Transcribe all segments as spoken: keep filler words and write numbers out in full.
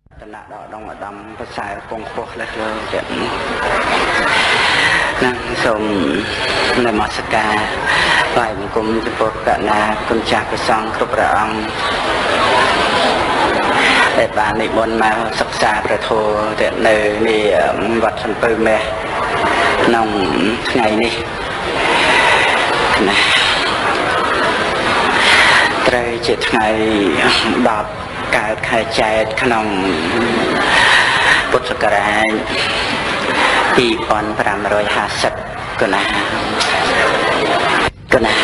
ตระดอกดองดำภาษาปงโคเลยเลยเด็ดนั่งสมในมัสกาไหวมันกุมจะปกนาคุณจากประสองครบระองแต่บ้านในบนมาศึกษาประโทเด็ดในนี่วัดสันเปิลแม่น้องไงนี่นะไตรจิตไงดอกการขายใจขนมพุทธกราชปีปอนพระมรอยหาสัตก็นะก็นะ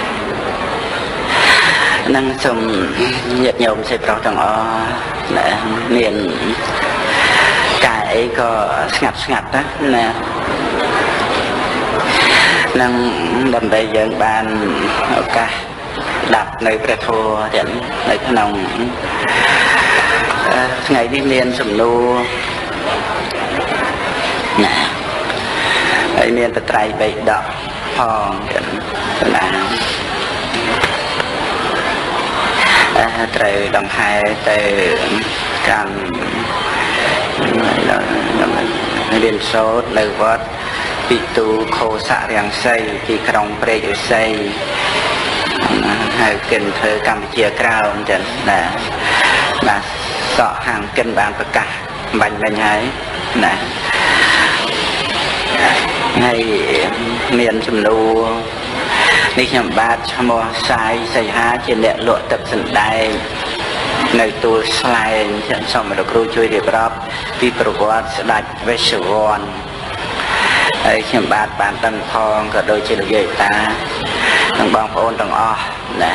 นั่งชมเหยียดโยมใส่เปล่าจังอ๋อนะเนียนกายก็สงัดสงัดนะนะนั่งดำไปยังบ้านโอกาสดับในประโทเด่นในขนมไงที่เรียนสมนูนะไอเรียนตะไตรใบดอกพองเด่นนะไตรดำไฮไตรการเรียนโซดในวัดปิตูโคสะเรียงไซที่ครองเปรย์ไซให้กินเธอกรรมเจียกราวจันนะนะเสาะห่างกินบางประกาศบันบันให้นะให้เมียนสำนูนี่ขยำบาดชมอสายใส่หาเจเนหลวดตัดสินได้ในตัวสไลด์เช่นสมัยเราครูช่วยเรียบรับพิประวัติสดัดเวชวรไอ้ขยำบาดปานตันทองก็โดยเฉลี่ยตาทั้งบางพระองค์ทั้งอ้อนะ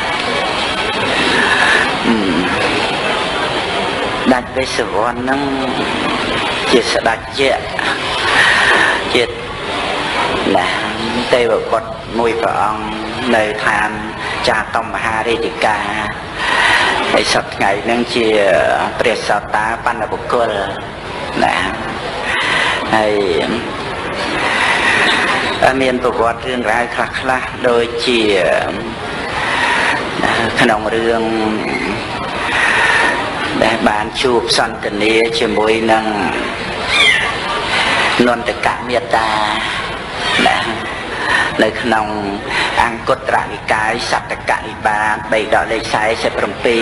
ดัดไปสวรรค์นั่งจิตสดัดเจาะจิตนะเตวบทมวยพระองค์ในทานจากตมหาริติกาไอ้สัตว์ไงนั่งเชียเปรียบสัตตาปันบุกลนะไอ้เมียนประวัติเรื่องราวคลักคละโดยเชี่ยขนมเรื่องได้บานชูบสันตเนียเชื่อมวยนั่งนนตกะเมียตาในขนมอังกตระนิกายสัตตกะนิบาลใบดอกเลยใช้เสพรมปี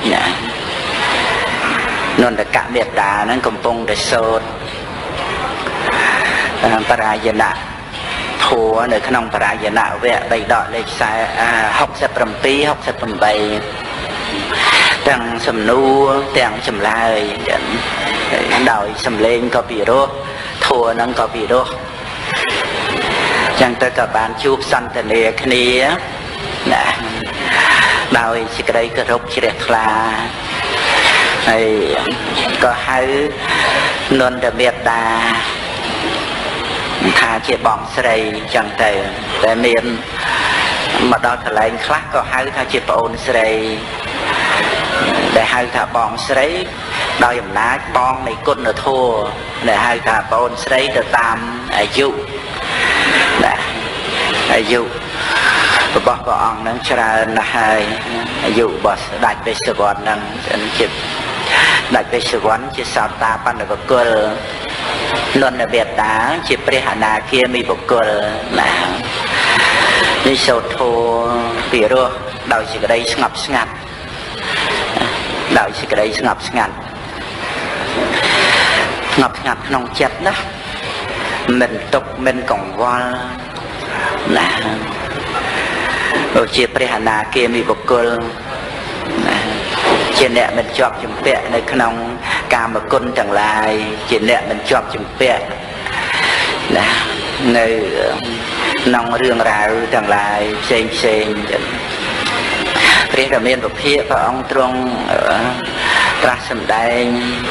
นนตกะเมียตานั้นกำปงเดโซดปรายณะหัวในขนมปรายณะเวะใบดอกเลยใช้หกเสพรมปีหกเสพรมใบตั้งสำนูตั้งจำลายดอยสำเลงก็ปีโรทัวนั่งก็ปีโรจังตะกับบานชูบสันตเนียคณีนะดอยสิกระไรกระรบเฉลี่ยคลาก็ให้นนทเบียดดาทาเจ็บบองใส่จังแต่แต่เมียนมาดอทะเลคลักก็ให้ทาเจ็บปนใส่để hai thà bòn sấy đòi dùm ná bòn này côn ở thua để hai thà bòn sấy được tam ở dụ để ở dụ bỏ con nó ra là hai dụ bỏ đặt về sự quan năng chụp đặt về sự quán chỉ sao ta ban được cơ luôn là biệt đá chỉ prihana kia mi bộc cơ là đi sâu thô bì rô đòi chỉ cái đây ngập ngập đạo sĩ cái đấy ngập ngặt ngập ngặt nông chặt đó mình tục mình còn qua là rồi chia prihana kia mi bộc cơ trên nè mình chọn chụp vẽในขนมกามกุลต่างลายtrên nè mình chọn chụp vẽ làในนองเรื่องราวต่างลายเซงเซงเรียกเมียนประเภทพระองค์ตรงตรัสสำแดง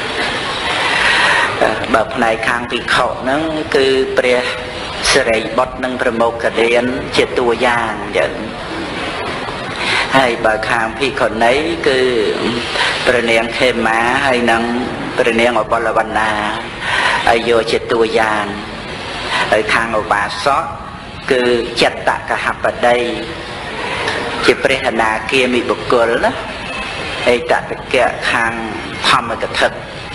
แบบในคางปีเขานั้นคือเปรียเสรีบทนั่งประโมกเดียนเจตัวอย่างอย่างให้บางคางพี่คนนี้คือประเนียงเข้มมาให้นั่งประเนียงอบลวันนาอายุเจตัวอย่างไอ้คางอบาซอคือจัตตะกะหับปะได้จิปริหนาเกียมีบุกเกลนะไอ้ตัดแกะคางทធម្មកថា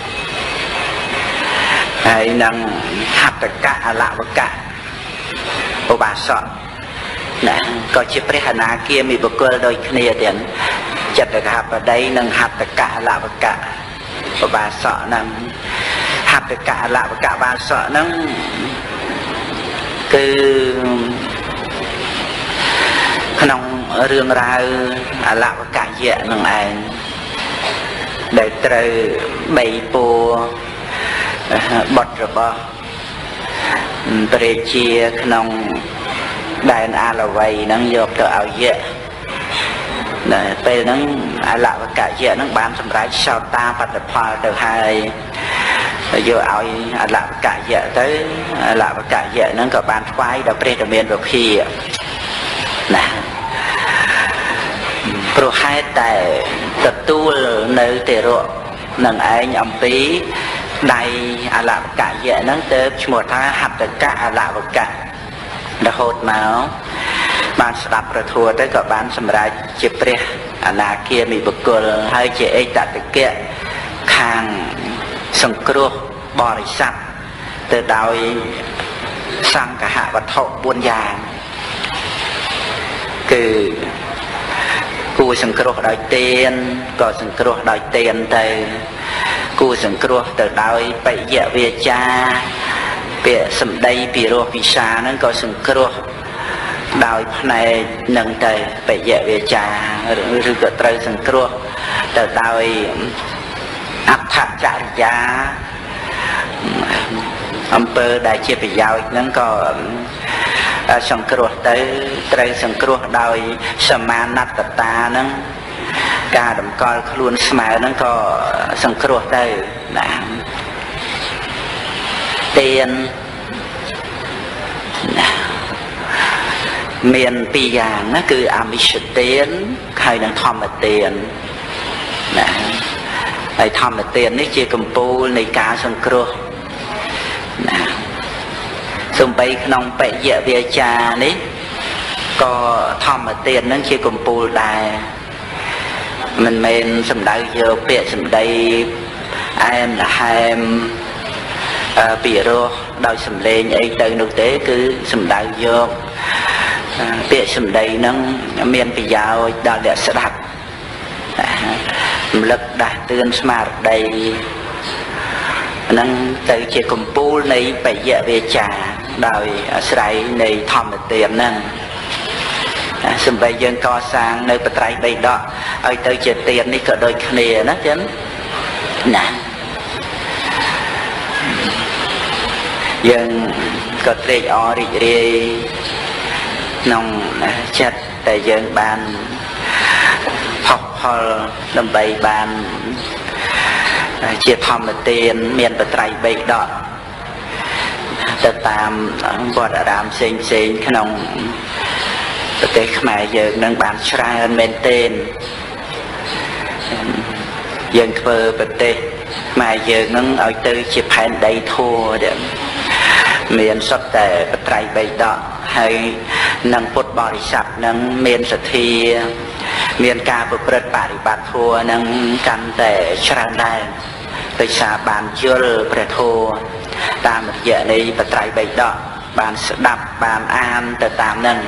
ហើយនឹងហត្ថកៈអលវកៈឧបាសកណាក៏ជាព្រះអនាគាមីបុគ្គលដូចគ្នាទៀតចិត្តកហបដីនិងហត្ថកៈអលវកៈឧបាសកនឹងហត្ថកៈអលវកៈឧបាសកនឹងគឺក្នុងរឿងរ៉ាវអលវកយៈនឹងឯងដែលត្រូវបីពួរបុត្ររបស់ព្រះរាជាក្នុងដែនអាឡវ័យហ្នឹងយកទៅឲ្យយៈដែលពេលហ្នឹងអលវកយៈហ្នឹងបានសម្រេចសោតាបត្តផលទៅហើយយកឲ្យអលវកយៈទៅអលវកយៈហ្នឹងក៏បានថ្វាយដល់ព្រះតមានពភាណាព្រោះហេតុតែទទួលនៅទេរៈនឹងឯងអំពីដៃអលវកយៈហ្នឹងទៅឈ្មោះថាហត្ថកៈអលវកៈរហូតមកបានស្ដាប់ព្រះធម៌ទៅក៏បានសម្រេចជាព្រះអនាគាមីបុគ្គលហើយជាអេតតកៈខាងសង្គ្រោះបរិស័ទទៅដោយសង្ឃហវត្ថុបួនយ៉ាងគឺគួរសង្គ្រោះដោយទានក៏សង្គ្រោះដោយទានទៅគួរសង្គ្រោះទៅដោយបយៈវាចាពាក្យសម្ដីពីរោះវិសាហ្នឹងក៏សង្គ្រោះដោយផ្នែកនឹងទៅបយៈវាចាឬក៏ត្រូវសង្គ្រោះទៅដោយអដ្ឋចរិយាអំពើដែលជាប្រយោជន៍ហ្នឹងក៏សង្គ្រោះទៅត្រូវសង្គ្រោះដោយសមាណត្តតាហ្នឹងការតម្កល់ខ្លួនស្មើហ្នឹងក៏សង្គ្រោះទៅណាទានមានពីរយ៉ាងណាគឺអមិសទានហើយនិងធម្មទានណាហើយធម្មទាននេះជាកំពូលនៃការសង្គ្រោះណាសំបីក្នុងបយៈវាចានេះក៏ធម្មទាននឹងជាកំពូលដែរមិនមែនសំដៅយកពាក្យសម្ដីអែមល្ហែមពីរោះដោយសម្លេងអីទៅនោះទេគឺសំដៅយកពាក្យសម្ដីនឹងមានប្រយោជន៍ដល់អ្នកស្ដាប់រំលឹកដាស់តឿនស្មារតីហ្នឹងទៅជាកំពូលនៃបយៈវាចាដោយអាស្រ័យនៃធម្មទានហ្នឹងសំបីយើងកសាងនៅបត្រៃបិដកឲ្យទៅជាទាននេះក៏ដូចគ្នាណាចឹងណាយើងក៏ត្រេកអររីករាយក្នុងចិត្តតែយើងបានផុសផលដើម្បីបានជាធម្មទានមានបត្រៃបិដកទៅតាមវត្តអារាមផ្សេងផ្សេងក្នុងប្រទេសខ្មែរយើងនឹងបានច្រើនមែនទែនយើងធ្វើប្រទេសខ្មែរយើងនឹងឲ្យទៅជាផែនដីធัวមានសុទ្ធតែបត្រៃបិដកហើយនឹងពុទ្ធបរិស័ទនឹងមានសទ្ធាមានការប្រព្រឹត្តបរិបត្តិធម៌នឹងកាន់តែច្រើនដែរដោយសារបានយល់ព្រះធម៌តាមរយៈនៃបត្រៃបិដកបានស្ដាប់បានអានទៅតាមនឹង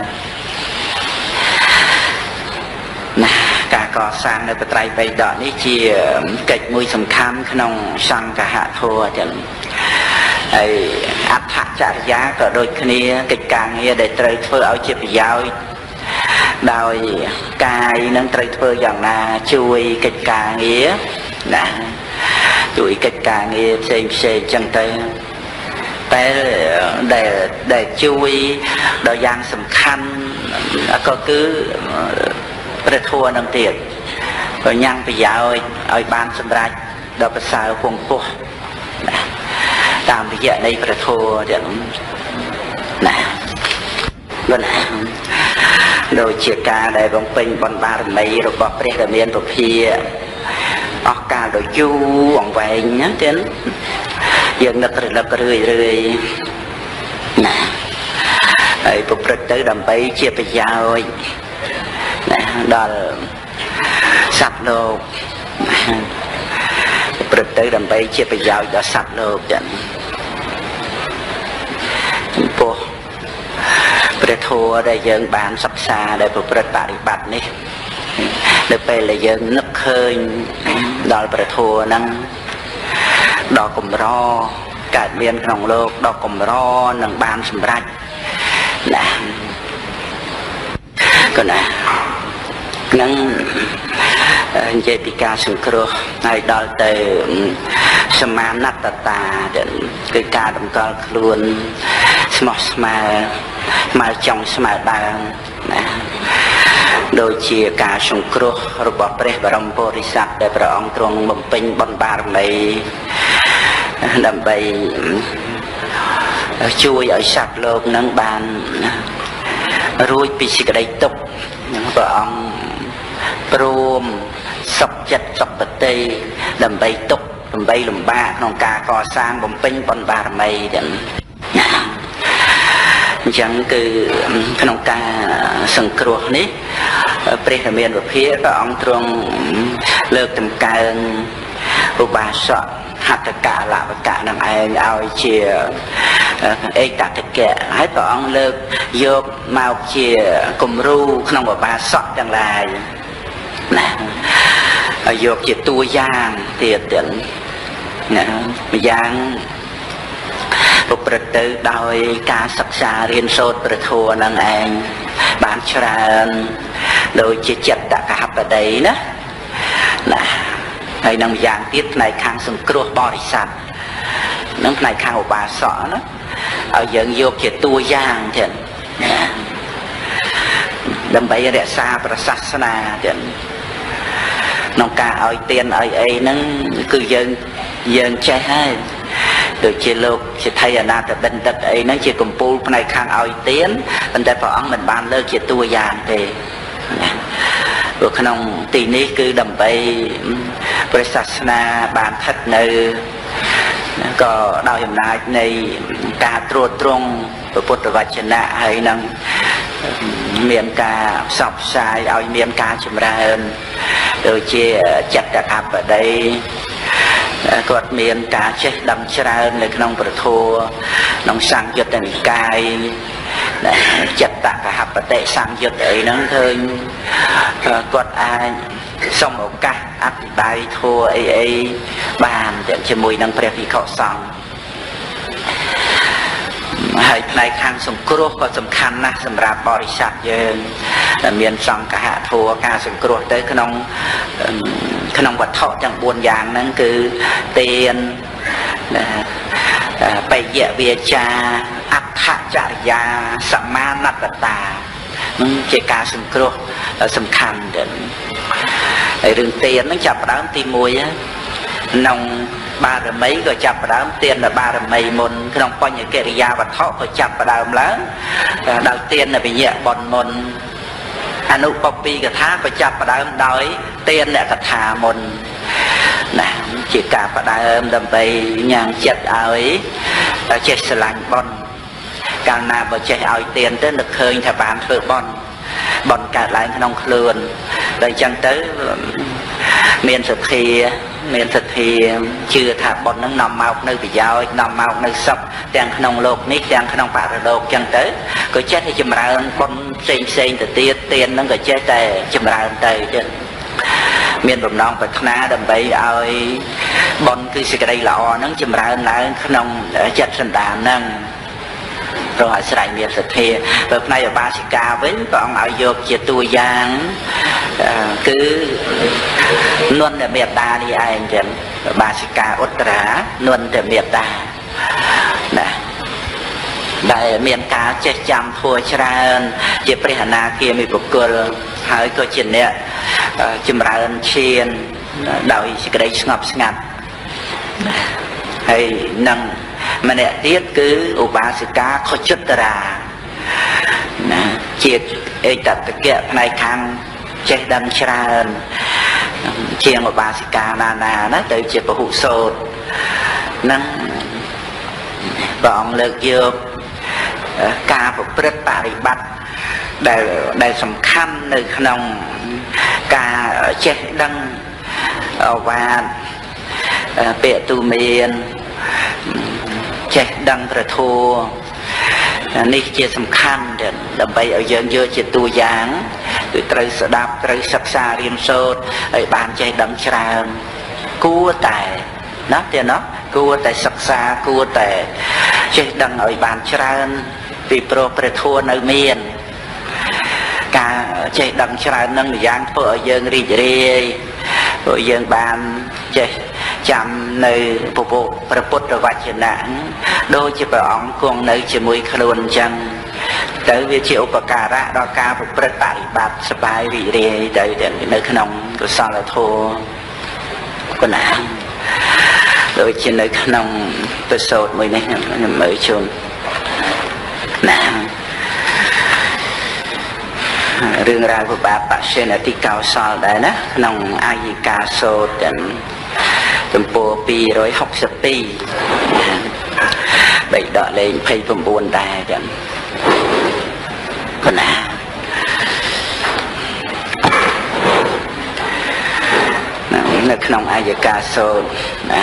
ណាការកសាងនៅបត្រៃបិដកនេះជាកិច្ចមួយសំខាន់ក្នុងសង្ឃហធម៌ចឹងហើយអដ្ឋចរិយាក៏ដូចគ្នាកិច្ចការងារដែលត្រូវធ្វើឲ្យជាប្រយោជន៍ដោយកាយនឹងត្រូវធ្វើយ៉ាងណាជួយកិច្ចការងារណាជួយកិច្ចការងារផ្សេងផ្សេងចឹងទៅតែដែលដែលជួយដល់យ៉ាងសំខាន់ក៏គឺព្រះធម៌នឹងទៀតក៏ញ៉ាំងប្រយោជន៍ឲ្យបានសម្រេចដល់ប្រសើរពងពោះណាតាមរយៈនៃព្រះធម៌ទៀតណាបណ្ណាដូចជាការដែលបំពេញបុណ្យបារមីរបស់ព្រះរាមាពភាអស់កាលដ៏យូរអង្វែងណាទៀតយើងនឹករលឹករឿយរឿយណាហើយប្រព្រឹត្តទៅដើម្បីជាប្រយោជន៍ណាដល់សត្វលោកព្រឹត្តទៅដើម្បីជាប្រយោជន៍ដល់សត្វលោកចឹងចំពោះព្រះធម៌ដែលយើងបានសិក្សាដែលប្រព្រឹត្តបរិបត្តិនេះនៅពេលដែលយើងនឹកឃើញដល់ព្រះធម៌ហ្នឹងដល់កម្រកើតមានក្នុងលោកដល់កម្រនឹងបានសម្រេចណាក៏ណានឹងនិយាយពីការសង្គ្រោះហើយដល់ទៅសមាណត្តតាគឺការតម្កល់ខ្លួនស្មោះស្ម័គ្រមកចង់ស្មើដើមណាដូចជាការសង្គ្រោះរបស់ព្រះបរមពុរិស័ទដែលព្រះអង្គទ្រង់បំពេញបុណ្យបារមីដើម្បីជួយឲ្យសត្វលោកនឹងបានរួចពីសេចក្តីទុក្ខព្រះអង្គព្រមសុខចិត្តសុខបតីដើម្បីទុក្ខដើម្បីលំបាកក្នុងការកសាងបំពេញបុណ្យបារមីទាំងអញ្ចឹងគឺក្នុងការសង្គ្រោះនេះព្រះរាមាវិភាព្រះអង្គទ្រង់លើកតម្កើងឧបាសកហត្ថកៈលវកៈនឹងឯងឲ្យជាឯកតកៈហើយព្រះអង្គលើកយកមកជាគំរូក្នុងឧបាសកទាំងឡាយណាឲ្យយកជាតួយ៉ាងទៀតទាំងណាម្យ៉ាងប្រព្រឹត្តទៅដោយការសិក្សារៀនសូត្រព្រះធម៌នឹងឯងបានច្រើនដូចជាចិត្តកហបតីណាណាហើយនឹងម្យ៉ាងទៀតផ្នែកខាងសង្គ្រោះបរិស័ទនឹងផ្នែកខាងឧបាសកណាឲ្យយើងយកជាតួយ៉ាងទៀតណាដើម្បីរក្សាព្រះសាសនាទៀតក្នុងការឲ្យទានឲ្យអីហ្នឹងគឺយើងយើងចេះហើយដូចជាលោកសិទ្ធិអនាថបិណ្ឌិតអីហ្នឹងជាកម្ពូលផ្នែកខាងឲ្យទានប៉ុន្តែព្រះអង្គមិនបានលើកជាតួយ៉ាងទេណាព្រោះក្នុងទីនេះគឺដើម្បីព្រះសាសនាបានស្ថិតនៅក៏ដោយអំណាចនៃការត្រួតត្រងពុទ្ធវចនៈហើយនឹងមានការផ្សព្វផ្សាយឲ្យមានការចម្រើនដូចជាចិត្តកបតីគាត់មានការចេះដឹងច្រើននៅក្នុងព្រះធម៌ក្នុងសង្យុត្តនិកាយចិត្តកហបតិសង្យុត្តអីហ្នឹងឃើញគាត់អាចសុំឱកាសអធិប្បាយធម៌អីអីបានជាមួយនឹងព្រះភិក្ខុសង្ឃហើយផ្នែកខាងសង្គ្រោះក៏សំខាន់ណាស់សម្រាប់បរិស័ទយើងដែលមានសង្ឃហធម៌ការសង្គ្រោះទៅក្នុងក្នុងវត្ថុទាំងបួនយ៉ាងហ្នឹងគឺទានបយៈវាចាអដ្ឋចរិយាសមាណត្តតានឹងជាការសង្គ្រោះសំខាន់ទៅហើយរឿងទានហ្នឹងចាប់ផ្ដើមទីមួយក្នុងបារមីក៏ចាប់ផ្ដើមទាននៅបារមីមុនក្នុងបញ្ញកិរិយាវត្ថុក៏ចាប់ផ្ដើមឡើងដោយទាននៅវិញ្ញាបនមុនអនុបពីកថាក៏ចាប់ផ្ដើមដោយទានអ្នកកថាមុនណាជាការផ្ដើមដើម្បីញ៉ាំងចិត្តឲ្យចេះស្រឡាញ់បុណ្យកាលណាបើចេះឲ្យទានទៅនឹកឃើញថាបានធ្វើបុណ្យបុណ្យកើតឡើងក្នុងខ្លួនដល់អញ្ចឹងទៅមានសទ្ធាមានសទ្ធាជឿថាបុណ្យនឹងនាំមកនៅប្រយោជន៍នាំមកនៅសុខទាំងក្នុងលោកនេះទាំងក្នុងបរិលោកអញ្ចឹងទៅក៏ចេះតែចម្រើនបុណ្យផ្សេងផ្សេងទៅទៀតទាននឹងក៏ចេះតែចម្រើនទៅចឹងមានបំណងប្រាថ្នាដើម្បីឲ្យបុណ្យគឺសេចក្តីល្អហ្នឹងចម្រើនឡើងក្នុងចិត្តសន្តានហ្នឹងព្រោះអាស្រ័យមានសទ្ធាទៅផ្នែកឧបាសិកាវិញព្រះអង្គឲ្យយកជាតួយ៉ាងគឺនន្តមេត្តានេះឯងចឹងឧបាសិកាឧត្តរានន្តមេត្តាណាដែលមានការចេះចាំធัวច្រើនជាព្រះអនាគាមិបុគ្គលហើយក៏ជាអ្នកចម្រើនឈានដោយសេចក្តីស្ងប់ស្ងាត់ហើយនឹងម្នាក់ទៀតគឺឧបាសិកាខុជត្តរាណាជាឯកតកៈផ្នែកខាងចេះដឹងច្រើនជាងឧបាសិកាណាណាណាទៅជាពហុសូត្រនឹងព្រះអង្គលើកយកការប្រព្រឹត្តបរិបត្តិដែលដែលសំខាន់នៅក្នុងការចេះដឹងអវាទเปะตูเมียนเจดังประทัวนี่เจสำคัญเด่นดับไปเอาเยอะเยอะเจตัวอย่างคือไตรสดับไตรศักษาเรียนโสดไอ้บานใจดังชรากู้แต่นะเดี๋ยวนะกู้แต่ศักษากู้แต่เจดังไอ้บานชราปีโปรประทัวในเมียนการใจดังชรานั่งอย่างเพื่อเยิงรีเรียเพื่อเยิงบานใจจำในปุบประพุทธวัจนะโดยจะไปอ่องกวงในจมุยขลุ่นจังแต่วิจิอุปการะดอกกาปุประปฏิบัติสบายรีเรียได้ในขนมกุศลโทก็นะโดยจะในขนมประสดมือนี้มือชมนะเรื่องราวของบาปเชนติเก่าสอนได้นะขนมอายิกาโสดจำปัวปีร้อยหกสิบปีใบดอกเลยพายผมบุญได้กันคนน่ะนึกขนมอายกาโซนนะ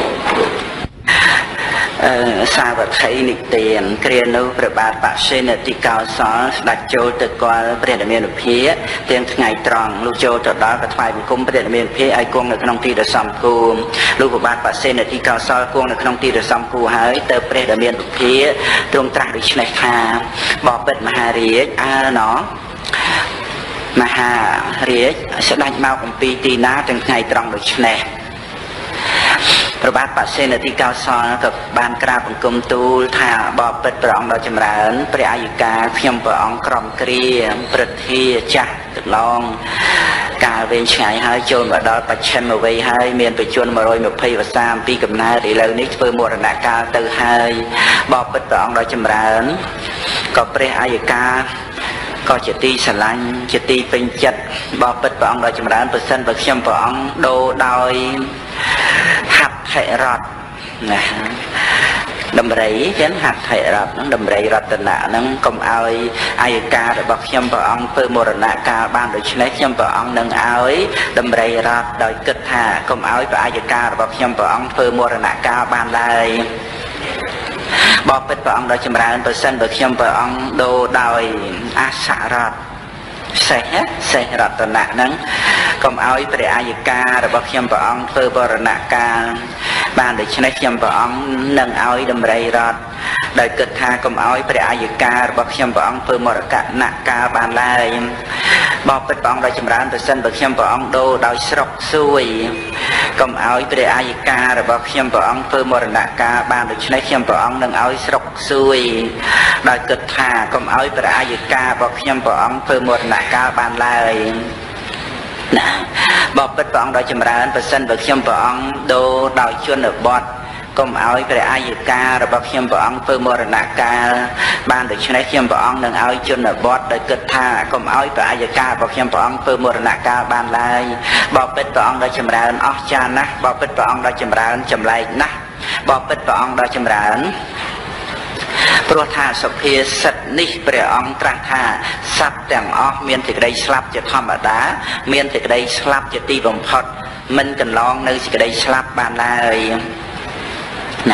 สาวไทยนิเตียนเกรียนนุประบาดปะเชนติกาสอนดัดโจตะกอลเปลี่ยนเมียนเพียเตียงไงตรองลูกโจตะดอกระถายบุคุมเปลี่ยนเมียนเพียไอกวงในขนมตีเดซัมกูลูกประบาดปะเชนติกาสอนกวงในขนมตีเดซัมกูหายเติมเปลี่ยนเมียนเพียตรงตรัสดิชในคาบอกเป็ดมหาเรียอาเนาะมหาเรียแสดงมาของปีตีน้าถึงไงตรองดิชในประบาดปัสเซนที่เก้าซอนกับบานกราบกุมตูถ่าบอบเปิดประองดอกจำราญประอายุกาเพียงประองกรอมเกลียประเทียจักตึกลองกาเวนฉายให้โจนว่าดอกปัจเชนมาไว้ให้เมียนไปจวนมาโรยมาเพย์ว่าสามปีกับนาหรือเหล่านี้เพื่อมรณะกาเตอร์ให้บอบเปิดประองดอกจำราญก็ประอายุกาก็จะตีสลังจะตีเป็นจัดบอบเปิดประองดอกจำราญเปอร์เซ็นต์เปอร์เซ็นต์ประองโดดอยหัดไทยรัฐนะดำไรเช่นหัดไทยรัฐนั้นดำไรรัตนะนั้นกรมเอาอายการระบบยมประองเพื่อมรณะการบ้านโดยชนะยมประองนั้นเอาดำไรรัฐโดยกึศหากรมเอาไปอายการระบบยมประองเพื่อมรณะการบ้านเลยบอกเป็นประองโดยจำราญเปอร์เซ็นต์โดยยมประองโดโดยอาสารัฐเสหเสหรัตนะนั้นกรมเอาไปอายการระบบยมประองเพื่อมรณะการบ้านโดยชนะยมประองนั้นเอาดำไรรัฐโดยกึศหากรมเอาไปอายการระบบยมประองเพื่อมรณะการบ้านเลยบอกเป็นประองโดยจำราญเปอร์เซ็นต์โดยยมประองโดโดยสรกซุยกรมเอาไปอายการระบบยมประองเพื่อมรณะการบ้านโดยชนะยมประองนั้นเอาสรกซุยโดยกึศหากรมเอาไปอายการระบบยมประองเพื่อมรณะการบ้านเลยนะบอกเป็นประองโดยจำราญเปอร์เซ็นต์โดยยมประองโดโดยชนบทกรมเอาไปอายการระบบยมประองเพื่อมรณะการบ้านโดยชนะยมประองนั้นเอาชนบทโดยกึศหากรมเอาไปอายการระบบยมประองเพื่อมรณะการบ้านเลยบอกเป็นประองโดยจำราญออกจานะบอกเป็นประองโดยจำราญจำไรนะบอกเป็นประองโดยจำราญโปรธาสเพียสัตนิเปรียองตรัสธาสัตแต่งออกเมียนติกได้สลับจะธรรมดาเมียนติกได้สลับจะตีบ่มพอดมันกันลองในติกได้สลับบานเลยนะ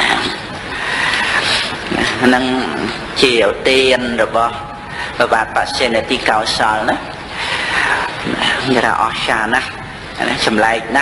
นั่งเจียวเตียนหรือบ่ประบาดปัสเซนที่เก่าสอนนะอย่าเราออกชานะสำไรนะ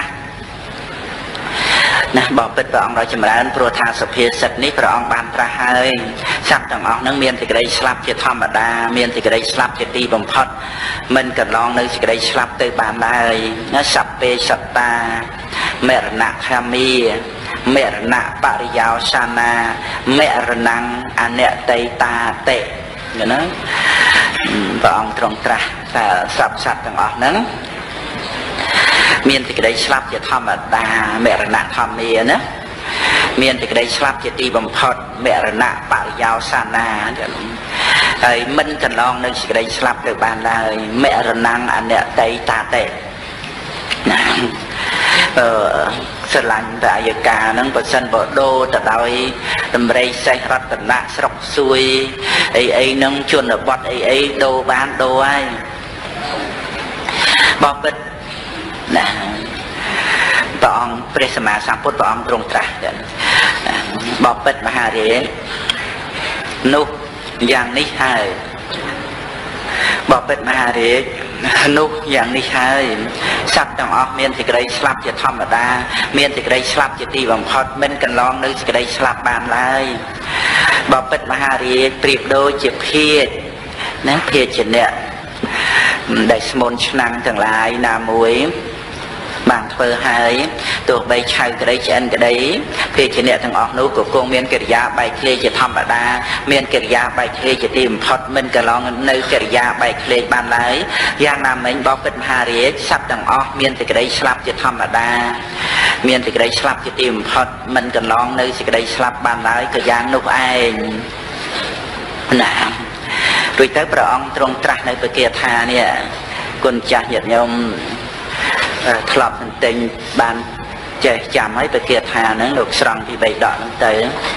นะบอกเป็นประองเราจำราญโปรธาสเพียสัตนี้ประองบานประหายสัตว์ต่างออกนั่งเมียนติกได้สลับจะธรรมดาเมียนติกได้สลับจะตีบ่มพอดมันกันลองในติกได้สลับเตยบานได้นะสัพเปสัตตาเมรณะคามีเมรณะปริยาวชานาเมรนังอเนตตาเตะอย่างนั้นพระองค์ตรงตรัสแต่สัพสัตว์ต่างออกนั้นเมียนติกได้สลับจะธรรมดาเมรณะธรรมีนะเมียนติกได้สลับจะตีบ่มพอดเมรณะปริยาวชานาอย่างนั้นไอ้มันกันลองในติกได้สลับเลยบานได้เมรนังอเนตตาเตะนะเออสลังแต่อายการนั้นเปอร์เซ็นต์บ่โดแต่โดยดำไรใส่รัตนะสรกซุยไอ้ไอ้นั่งชวนบดไอ้ไอ้โดบ้านโดไอ้บอกเป็นนะตองព្រះសម្មាសម្ពុទ្ធព្រះអង្គទ្រង់ត្រាស់បបិទ្ធមហារាជនោះយ៉ាងនេះហើយបបិទ្ធមហារាជនោះយ៉ាងនេះហើយសត្វទាំងអស់មានសេចក្តីស្លាប់ជាធម្មតាមានសេចក្តីស្លាប់ជាទីបំផុតមិនកន្លងនៅសេចក្តីស្លាប់បានឡើយបបិទ្ធមហារាជប្រៀបដូចជាភាជណាភាជអ្នកដែលស្មុនឆ្នាំងទាំងឡាយណាមួយបានធ្វើហើយទោះបីឆៅក្តីឆ្អិនក្តីភាជអ្នកទាំងអស់នោះក៏គង់មានកិរិយាបែកធ្លាយជាធម្មតាមានកិរិយាបែកធ្លាយជាទីបំផុតមិនកន្លងនៅកិរិយាបែកធ្លាយបានឡើយយ៉ាងណាមិញបបិទ្ធមហារាជសត្វទាំងអស់មានសេចក្តីស្លាប់ជាធម្មតាមានសេចក្តីស្លាប់ជាទីបំផុតមិនកន្លងនៅសេចក្តីស្លាប់បានឡើយក៏យ៉ាងនោះឯងណារួចទៅព្រះអង្គទ្រង់ត្រាស់នៅពគាថានេះគុណចាស់ញាតិញោមធ្លាប់នឹងទិញបានចេះចាំហើយពគាថាហ្នឹងលោកស្រង់ពីបៃដកហ្នឹងទៅ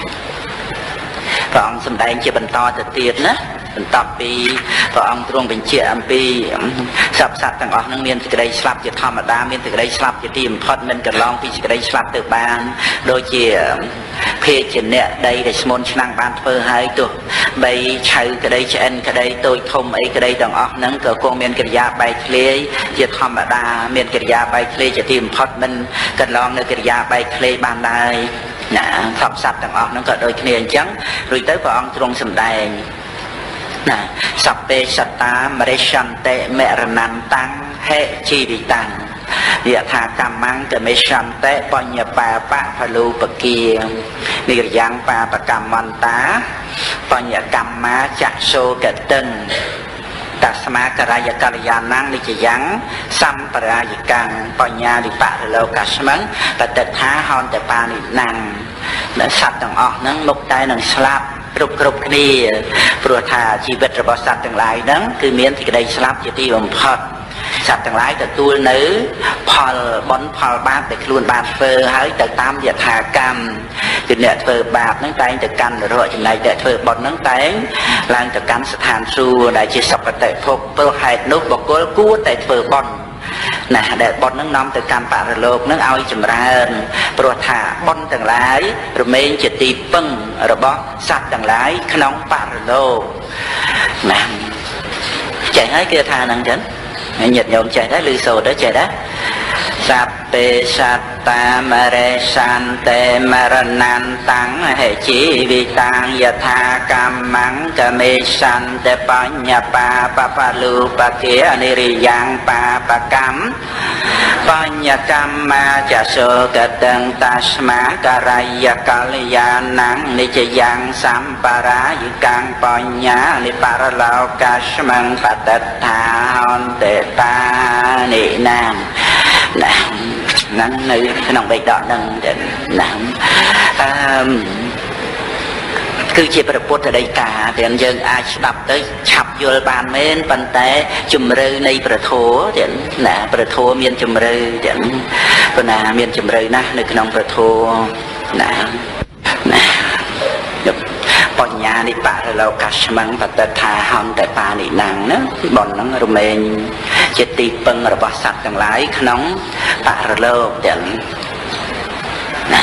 ព្រះអង្គសម្ដែងជាបន្តទៅទៀតណាបន្ទាប់ពីព្រះអង្គទ្រង់បញ្ជាក់អំពីសត្វសត្វទាំងអស់ហ្នឹងមានសេចក្តីស្លាប់ជាធម្មតាមានសេចក្តីស្លាប់ជាទីបំផុតមិនកន្លងពីសេចក្តីស្លាប់ទៅបានដូចជាភាជអ្នកដីដែលស្មុនឆ្នាំងបានធ្វើហើយទោះបីឆៅក្តីឆ្អិនក្តីតូចធំអីក្តីទាំងអស់ហ្នឹងក៏គង់មានកិរិយាបែកធ្លាយជាធម្មតាមានកិរិយាបែកធ្លាយជាទីបំផុតមិនកន្លងនៅកិរិយាបែកធ្លាយបានដែរណាសពសត្វទាំងអស់ហ្នឹងក៏ដូចគ្នាអញ្ចឹងរួចទៅព្រះអង្គទ្រង់សម្ដែងណាសពេសតាមរិសន្តិមរណន្តੰហេជីវិតាំងយថាកម្មੰកមេសន្តិបញ្ញបាបៈផលូបគានិរយ៉ាងបាបកម្មន្តាបញ្ញកម្មាចសោកតឹងតស្មាករាយកល្យាណੰនិច្ចយ៉ាងសម្បរាយកាំងបញ្ញាវិបៈលោកស្មੰបតិថាហន្តបានិណੰដែលសត្វទាំងអស់ហ្នឹងមុខតែនឹងស្លាប់គ្រប់គ្រប់គ្នាព្រោះថាជីវិតរបស់សត្វទាំងឡាយហ្នឹងគឺមានសេចក្តីស្លាប់ជាទីបំផុតសត្វទាំងឡាយទទួលនៅផលបុណ្យផលបាបដែលខ្លួនបានធ្វើហើយទៅតាមយថាកម្មគឺអ្នកធ្វើបាបហ្នឹងតែងទៅកាន់នរកចំណែកអ្នកធ្វើបុណ្យហ្នឹងតែងឡើងទៅកាន់ស្ថានសួគ៌ដែលជាសុគតិភពព្រោះហេតុនោះបុគ្គលគួរតែធ្វើបុណ្យណាដែលបុណ្យហ្នឹងនាំទៅកាន់បរលោកហ្នឹងឲ្យចម្រើនព្រោះថាបុណ្យទាំងឡាយរមែងជាទីពឹងរបស់សត្វទាំងឡាយក្នុងបរលោកណាចេះហើយគឺថាហ្នឹងចឹងញាតិញោមចេះដែរឬសូត្រដែរចេះដែរសពេសត្តាមរេសន្តិមរណន្តੰហេជីវិតាំងយថាកម្មੰកមេសន្តិបញ្ញបាបផលូបគានិរិយ៉ាងបាបកម្មបញ្ញកម្មាចសោកតੰតស្មាករាយកល្យាណੰនិច្ចយ៉ាងសម្បរាយកាំងបញ្ញានិបរលោកស្មੰបតត្ថាហន្តតានិណੰណាហ្នឹងនៅក្នុងបេដកហ្នឹងណាអឺគឺជាព្រះពុទ្ធដីកាដែលយើងអាចស្ដាប់ទៅឆាប់យល់បានមែនប៉ុន្តែជំរឿនៃព្រះធម៌ទៀតណាព្រះធម៌មានជំរឿទៀតប៉ុន្តែមានជំរឿណាស់នៅក្នុងព្រះធម៌ណាណាបញ្ញានិបរលោកស្មੰបតថាហន្តបានិណੰណាបនហ្នឹងរមែងជាទីពឹងរបស់សត្វទាំងឡាយក្នុងបរលោកទាំងណា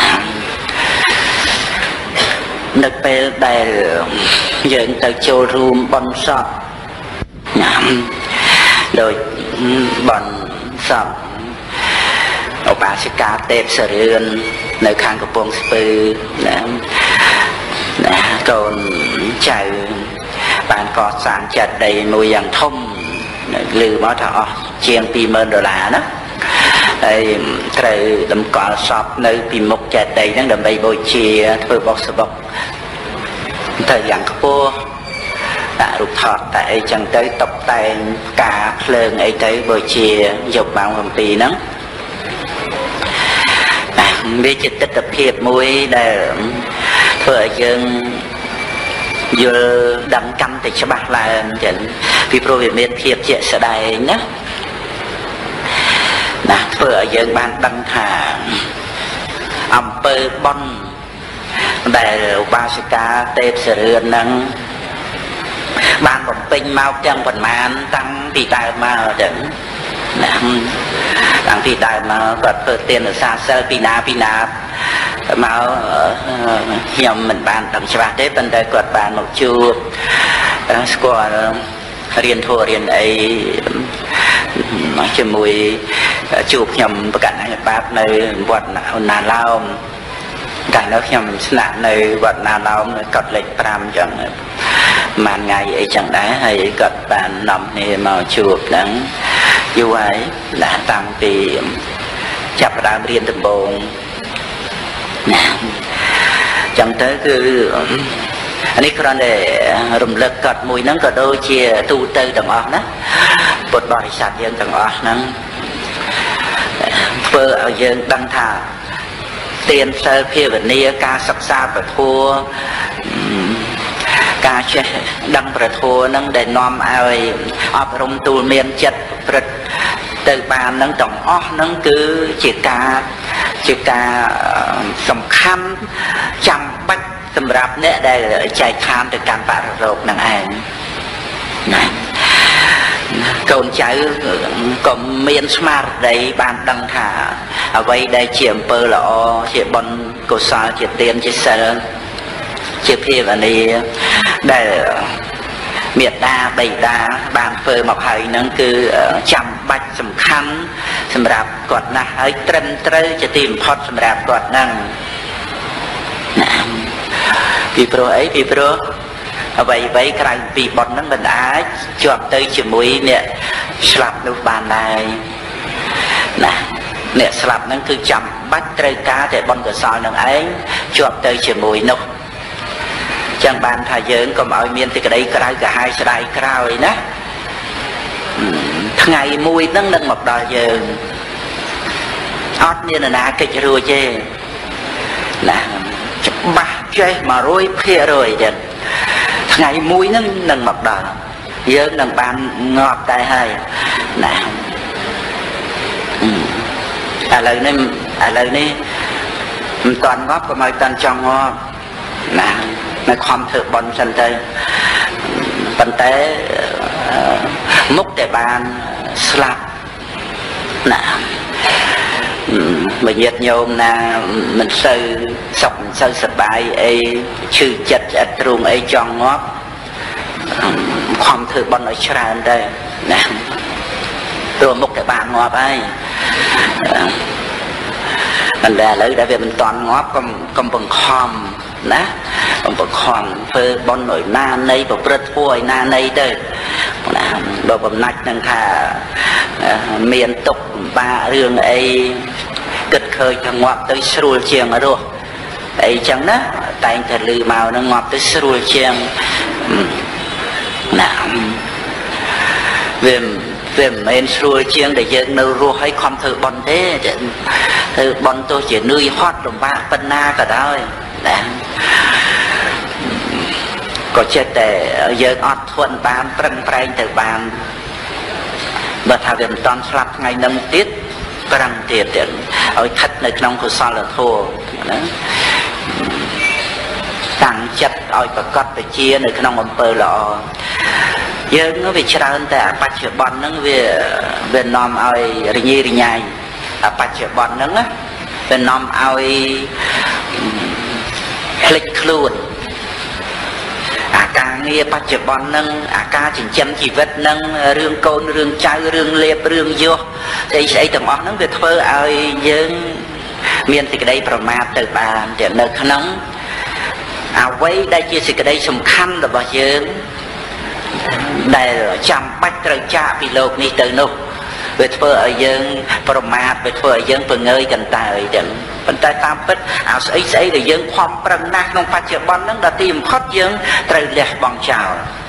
នៅពេលដែលយើងទៅចូលរួមបន់សពណាដោយបន់សពឧបាសិកាទេពសរឿននៅខាងកំពង់ស្ពឺណាណាកូនចៅបានកសាងចិត្តដីមួយយ៉ាងធំឮមកថាអស់ជាង ពីរម៉ឺន ដុល្លារណាហើយត្រូវតម្កល់សពនៅពីមុខចេតិយហ្នឹងដើម្បីបូជាធ្វើបុណ្យសបុកទៅយ៉ាងខ្ពស់ដាក់រូបថតតែអីចឹងទៅតុបតែងការភ្លើងអីទៅបូជាយកម៉ោង7ហ្នឹងវាជាទិដ្ឋភាពមួយដែលធ្វើឲ្យយើងយល់ដឹងកាន់តែច្បាស់ឡើងចឹងពីព្រោះវាមានភាពជាក់ស្ដែងណាណាធ្វើឲ្យយើងបានដឹងថាអំពើបុណ្យដែលឧបាសិកាទេពសរឿនហ្នឹងបានបំពេញមកទាំងប៉ុន្មានតាំងពីដើមមកចឹងតាំងពីដើមមកគាត់ធ្វើទានរសាសិលពីណាពីណាមកខ្ញុំមិនបានដឹងច្បាស់ទេប៉ុន្តែគាត់បានមកជួបស្គាល់រៀនធម៌រៀនអីជាមួយជួបខ្ញុំប្រកាសណាបាបនៅវត្តណាឡោមតែនៅខ្ញុំស្នាក់នៅវត្តណាឡោមកត់លេខប្រាំអញ្ចឹងម៉ានថ្ងៃអីចឹងដែរហើយគាត់បាននាំគ្នាមកជួបហ្នឹងយូរហើយដាក់តាំងពីចាប់ផ្ដើមរៀនដំបូងណាចឹងទៅគឺនេះគ្រាន់តែរំលឹកគាត់មួយហ្នឹងក៏ដូចជាទូទៅទាំងអស់ណាពុទ្ធបរិស័ទយើងទាំងអស់ហ្នឹងធ្វើឲ្យយើងដឹងថាទានសិលភាវនាការសិក្សាពធការចេះដឹងប្រធัวហ្នឹងដែលនាំឲ្យអប់រំទូលមានចិត្តប្រព្រឹត្តទៅបានហ្នឹងទាំងអស់ហ្នឹងគឺជាការជាការសំខាន់ចាំបាច់សម្រាប់អ្នកដែលចែកឋានទៅកាន់បរិរោគហ្នឹងឯងណាកូនចៅក៏មានស្មារតីបានដឹងថាអ្វីដែលជាអំពើល្អជាបុណ្យកុសលជាទានជាសិលជាភាវនាដែលមេត្តាបិតាបានធ្វើមកហើយហ្នឹងគឺចាំបាច់សំខាន់សម្រាប់គាត់ណាស់ហើយត្រឹមត្រូវជាទីបំផុតសម្រាប់គាត់ហ្នឹងណាពីព្រោះអីពីព្រោះអ្វីអ្វីក្រៅពីបុណ្យហ្នឹងមិនអាចជាប់ទៅជាមួយអ្នកស្លាប់នោះបានដែរណាអ្នកស្លាប់ហ្នឹងគឺចាំបាច់ត្រូវការតែបុណ្យកុសលនឹងឯងជាប់ទៅជាមួយនោះចឹងបានថាយើងកុំឲ្យមានសេចក្តីក្រៅកាហាយស្ដាយក្រោយណាថ្ងៃមួយហ្នឹងនឹងមកដល់យើងអត់មាននរណាកិច្ចរួចទេណាច្បាស់ចេះមួយរយភាគរយចឹងថ្ងៃមួយហ្នឹងនឹងមកដល់យើងនឹងបានងាប់តែហើយណាឥឡូវនេះឥឡូវនេះមិនតាន់ងាប់ក៏មិនតាន់ចង់ងាប់ណានៅខំធ្វើបន់សិនទៅប៉ុន្តែមុខតែបានស្លាប់ណាបើញាតិញោមណាមិនសូវសុខមិនសូវសប្បាយអីឈឺចិត្តឆ្អិតទ្រូងអីចង់ងាប់ខំធ្វើបន់ឲ្យច្រើនទៅណាព្រោះមុខតែបានងាប់ហើយប៉ុន្តែឥឡូវដែលវាមិនតាន់ងាប់កុំកុំបង្ខំណាកុំបង្ខំធ្វើបន់ឲ្យណានៃប្រព្រឹត្តធ្វើឲ្យណានៃទៅណាបើបំណាច់នឹងថាមានទុកបាក់រឿងអីគិតឃើញថាងាប់ទៅស្រួលជាងរស់អីចឹងណាតែងតែលឺមកនឹងងាប់ទៅស្រួលជាងណាវាវាមិនមែនស្រួលជាងដែលយើងនៅរស់ឲ្យខំធ្វើបន់ទេធ្វើបន់ទោះជានឿយហត់លំបាកប៉ុណ្ណាក៏ដោយណាក៏ចិត្តតែយើងអត់ធន់បានប្រឹងប្រែងទៅបានបើថាវាមិនតាន់ស្លាប់ថ្ងៃនឹងទៀតប្រឹងទៀតទៀតឲ្យស្ថិតនៅក្នុងកុសលធម៌ណាតាំងចិត្តឲ្យប្រកបវិជ្ជានៅក្នុងអំពើល្អយើងវាច្រើនតែបច្ចុប្បន្នហ្នឹងវាវានាំឲ្យរញ៉េរញ៉ៃបច្ចុប្បន្នហ្នឹងវានាំឲ្យភ្លេចខ្លួនអាការងារបច្ចុប្បន្នហ្នឹងអាការចិញ្ចឹមជីវិតហ្នឹងរឿងកូនរឿងចៅរឿងលេបរឿងយសស្អីស្អីទាំងអស់ហ្នឹងវាធ្វើឲ្យយើងមានសេចក្តីប្រមាទទៅបានតែនៅក្នុងអ្វីដែលជាសេចក្តីសំខាន់របស់យើងដែលចាំបាច់ត្រូវចាកពីโลกនេះទៅនោះវាធ្វើឲ្យយើងប្រមាទវាធ្វើឲ្យយើងពងើយកន្តើយចឹងប៉ុន្តែតាមពិតអាស្អីស្អីដែលយើងខំប្រឹងណាស់ក្នុងបច្ចុប្បន្នហ្នឹងដល់ទីបំផុតយើងត្រូវលះបង់ចោល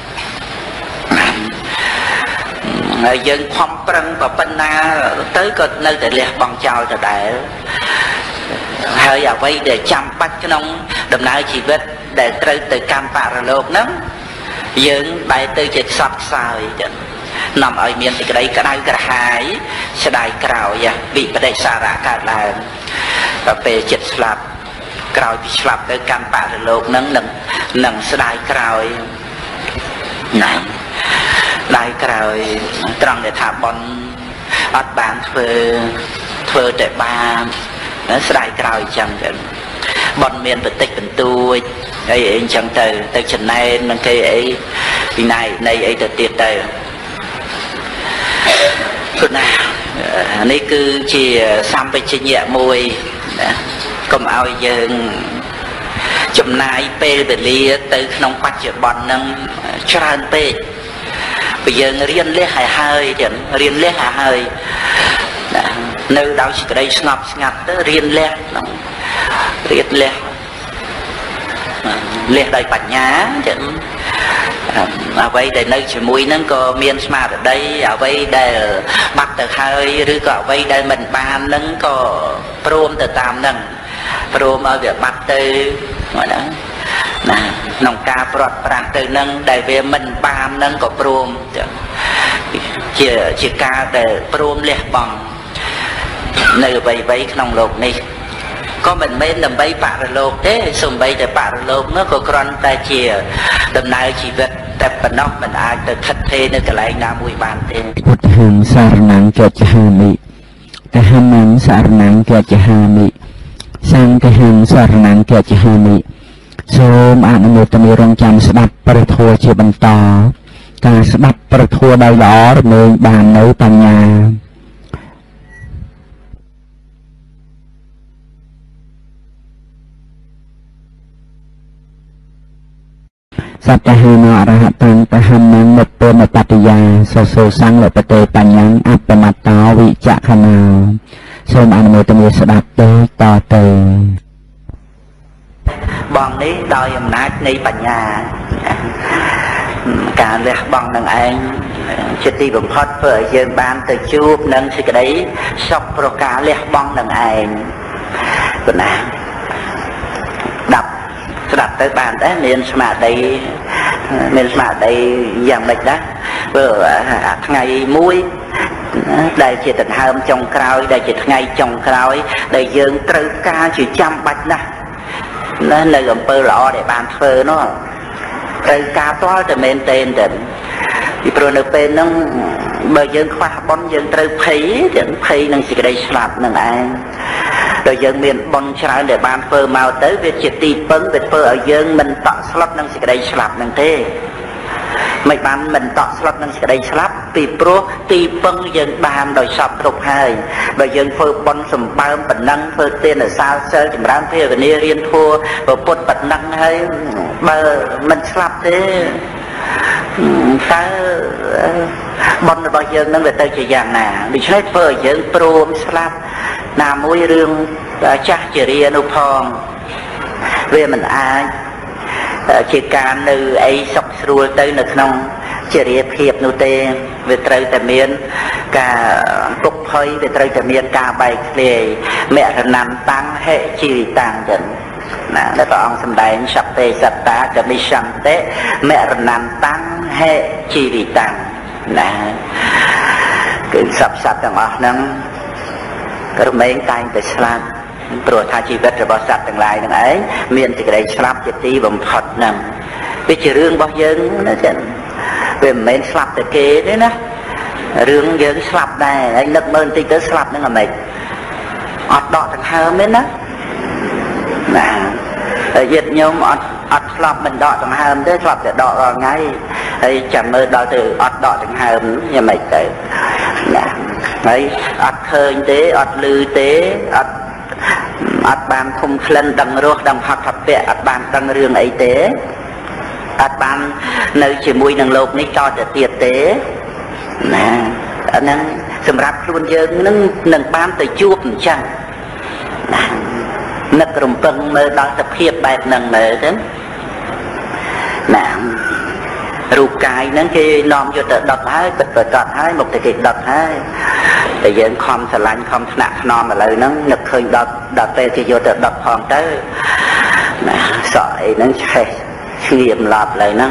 ហើយយើងខំប្រឹងក៏ប៉ុណ្ណាទៅក៏នៅតែលះបង់ចោលដដែលហើយអ្វីដែលចាំបាច់ក្នុងដំណើរជីវិតដែលត្រូវទៅកម្មបរលោកហ្នឹងយើងបែរទៅជាខ្សត់ខ្សោយចឹងនាំឲ្យមានសេចក្តីក្តៅក្រហាយស្ដាយក្រោយវិបដិសារៈកើតឡើងដល់ពេលចិត្តស្លាប់ក្រោយពីស្លាប់ទៅកម្មបរលោកហ្នឹងនឹងនឹងស្ដាយក្រោយណាស្ដាយក្រោយត្រង់ដែលថាបនអត់បានធ្វើធ្វើតែបានស្ដាយក្រោយចឹងទៅបនមានបតិចបន្តួចអីអីចឹងទៅទៅចំណែននឹងគេអីពីណៃនៃអីទៅទៀតទៅព្រោះណានេះគឺជាសម្បជញ្ញៈមួយណាកុំឲ្យយើងចំណាយពេលវេលាទៅក្នុងបច្ចុប្បន្ននឹងច្រើនពេកព្រោះយើងរៀនលះហើយហើយទៀតរៀនលះហើយហើយនៅដោយសេចក្តីស្ងប់ស្ងាត់ទៅរៀនលះក្នុងរៀនលះលះដោយបញ្ញាចឹងអ្វីដែលនៅជាមួយនឹងក៏មានស្មារតីអ្វីដែលបាត់ទៅហើយឬក៏អ្វីដែលមិនបាននឹងក៏ព្រមទៅតាមនឹងព្រមឲ្យវាបាត់ទៅណាណាក្នុងការប្រត់ប្រាស់ទៅនឹងដែលវាមិនបាននឹងក៏ព្រមជាជាការដែលព្រមលះបង់នៅអ្វីអ្វីក្នុងโลกនេះក៏មិនមែនដើម្បីបរិលោកទេសូម្បីតែបរិលោកនោះក៏គ្រាន់តែជាដំណើរជីវិតតែប៉ុណ្ណោះមិនអាចទៅខិតខេនៅកន្លែងណាមួយបានទេពុទ្ធហង្សារណង្កចហាមិតហមង្សារណង្កចហាមិសង្ឃហង្សារណង្កចហាមិសូមអនុមោទនារងចាំស្ដាប់ព្រះធម៌ជាបន្តការស្ដាប់ព្រះធម៌ដោយល្អរមែងបាននៅបញ្ញាសត្យហេណអរហតੰតហមੰនិព្វនបតិយាសសោសង្ឃលបតេបញ្ញੰអបមត្តោវិចក្ខណោសូមអនុមោទនាស្ដាប់ទៅតទៅបងនេះដោយអំណាចនៃបញ្ញាការលះបង់នឹងឯងជាទីបំផុតធ្វើឲ្យយើងបានទៅជួបនឹងសេចក្តីសុខប្រការលះបង់នឹងឯងប៉ុណ្ណាដាប់ស្ដាប់ទៅបានដែរមានស្មារតីមានស្មារតីយ៉ាងម៉េចដែរព្រោះថ្ងៃមួយដែលជាដង្ហើមចុងក្រោយដែលជាថ្ងៃចុងក្រោយដែលយើងត្រូវការជាចាំបាច់ណាស់ណានៅអំពើល្អដែលបានធ្វើនោះត្រូវការតល់តែមែនទេទៅពីព្រោះនៅពេលហ្នឹងបើយើងខ្វះបុណ្យយើងត្រូវភ័យទាំងភ័យនឹងសេចក្តីស្លាប់នឹងឯងដល់យើងមានបុណ្យច្រើនដែលបានធ្វើមកទៅវាជាទីពឹងវាធ្វើឲ្យយើងមិនតក់ស្លុតនឹងសេចក្តីស្លាប់នឹងទេមិនបានមិនតក់ស្លុតនឹងសេចក្តីស្លាប់ពីព្រោះទីពឹងយើងបានដោយសពគ្រប់ហើយបើយើងធ្វើបុណ្យសម្បើមប៉ុណ្ណឹងធ្វើទានសាលសិលចម្រើនភាវនារៀនធម៌ពុទ្ធប៉ុណ្ណឹងហើយបើមិនស្លាប់ទេតើបុណ្យរបស់យើងនឹងវាទៅជាយ៉ាងណាដូច្នេះធ្វើឲ្យយើងព្រមស្លាប់ណាមួយរឿងចាស់ជារានោះផងវាមិនអាចជាការនៅអីសុខស្រួលទៅនៅក្នុងជារាភាពនោះទេវាត្រូវតែមានការទុកភ័យវាត្រូវតែមានការបែកធ្លាយមរណន្តាំងហេជីវិតាំងចឹងណាដែលព្រះអង្គសម្ដែងសព្វេសត្តាកមិសន្តិមរណន្តាំងហេជីវិតាំងណាគឺសព្វសត្វទាំងអស់ហ្នឹងរមែងតែងតែស្លាប់ព្រោះថាជីវិតរបស់សត្វទាំងឡាយនឹងឯងមានសេចក្តីស្លាប់ជាទីបំផុតហ្នឹងវាជារឿងរបស់យើងណាចឹងវាមិនមែនស្លាប់តែគេទេណារឿងយើងស្លាប់ដែរហើយនឹកមើលបន្តិចទៅស្លាប់ហ្នឹងអាម៉េចអត់ដកដង្ហើមទេណាណាហើយយិត្តញោមអត់អត់ស្លាប់មិនដកដង្ហើមទេស្លាប់តែដករាល់ថ្ងៃហើយចាំមើលដល់ទៅអត់ដកដង្ហើមយ៉ាងម៉េចទៅណាហើយអត់ឃើញទេអត់ឮទេអត់អត់បានឃុំក្លិនដឹងរសដឹងផកថពៈអត់បានដឹងរឿងអីទេអត់បាននៅជាមួយនឹងលោកនេះតទៅទៀតទេណាអាហ្នឹងសម្រាប់ខ្លួនយើងនឹងនឹងបានទៅជួបអញ្ចឹងណានឹករំពឹងមើលដល់សភាពបែបហ្នឹងមើលទៅណារូបកាយហ្នឹងគេនាំយកទៅដុតហើយពិតប្រកបហើយមកទៅគេដុតហើយតែយើងខំស្រឡាញ់ខំថ្នាក់ថ្នមឥឡូវហ្នឹងនឹកឃើញដល់ដល់ពេលគេយកទៅដុតផងទៅណាសក់អីហ្នឹងឆេះឈៀមឡប់ឥឡូវហ្នឹង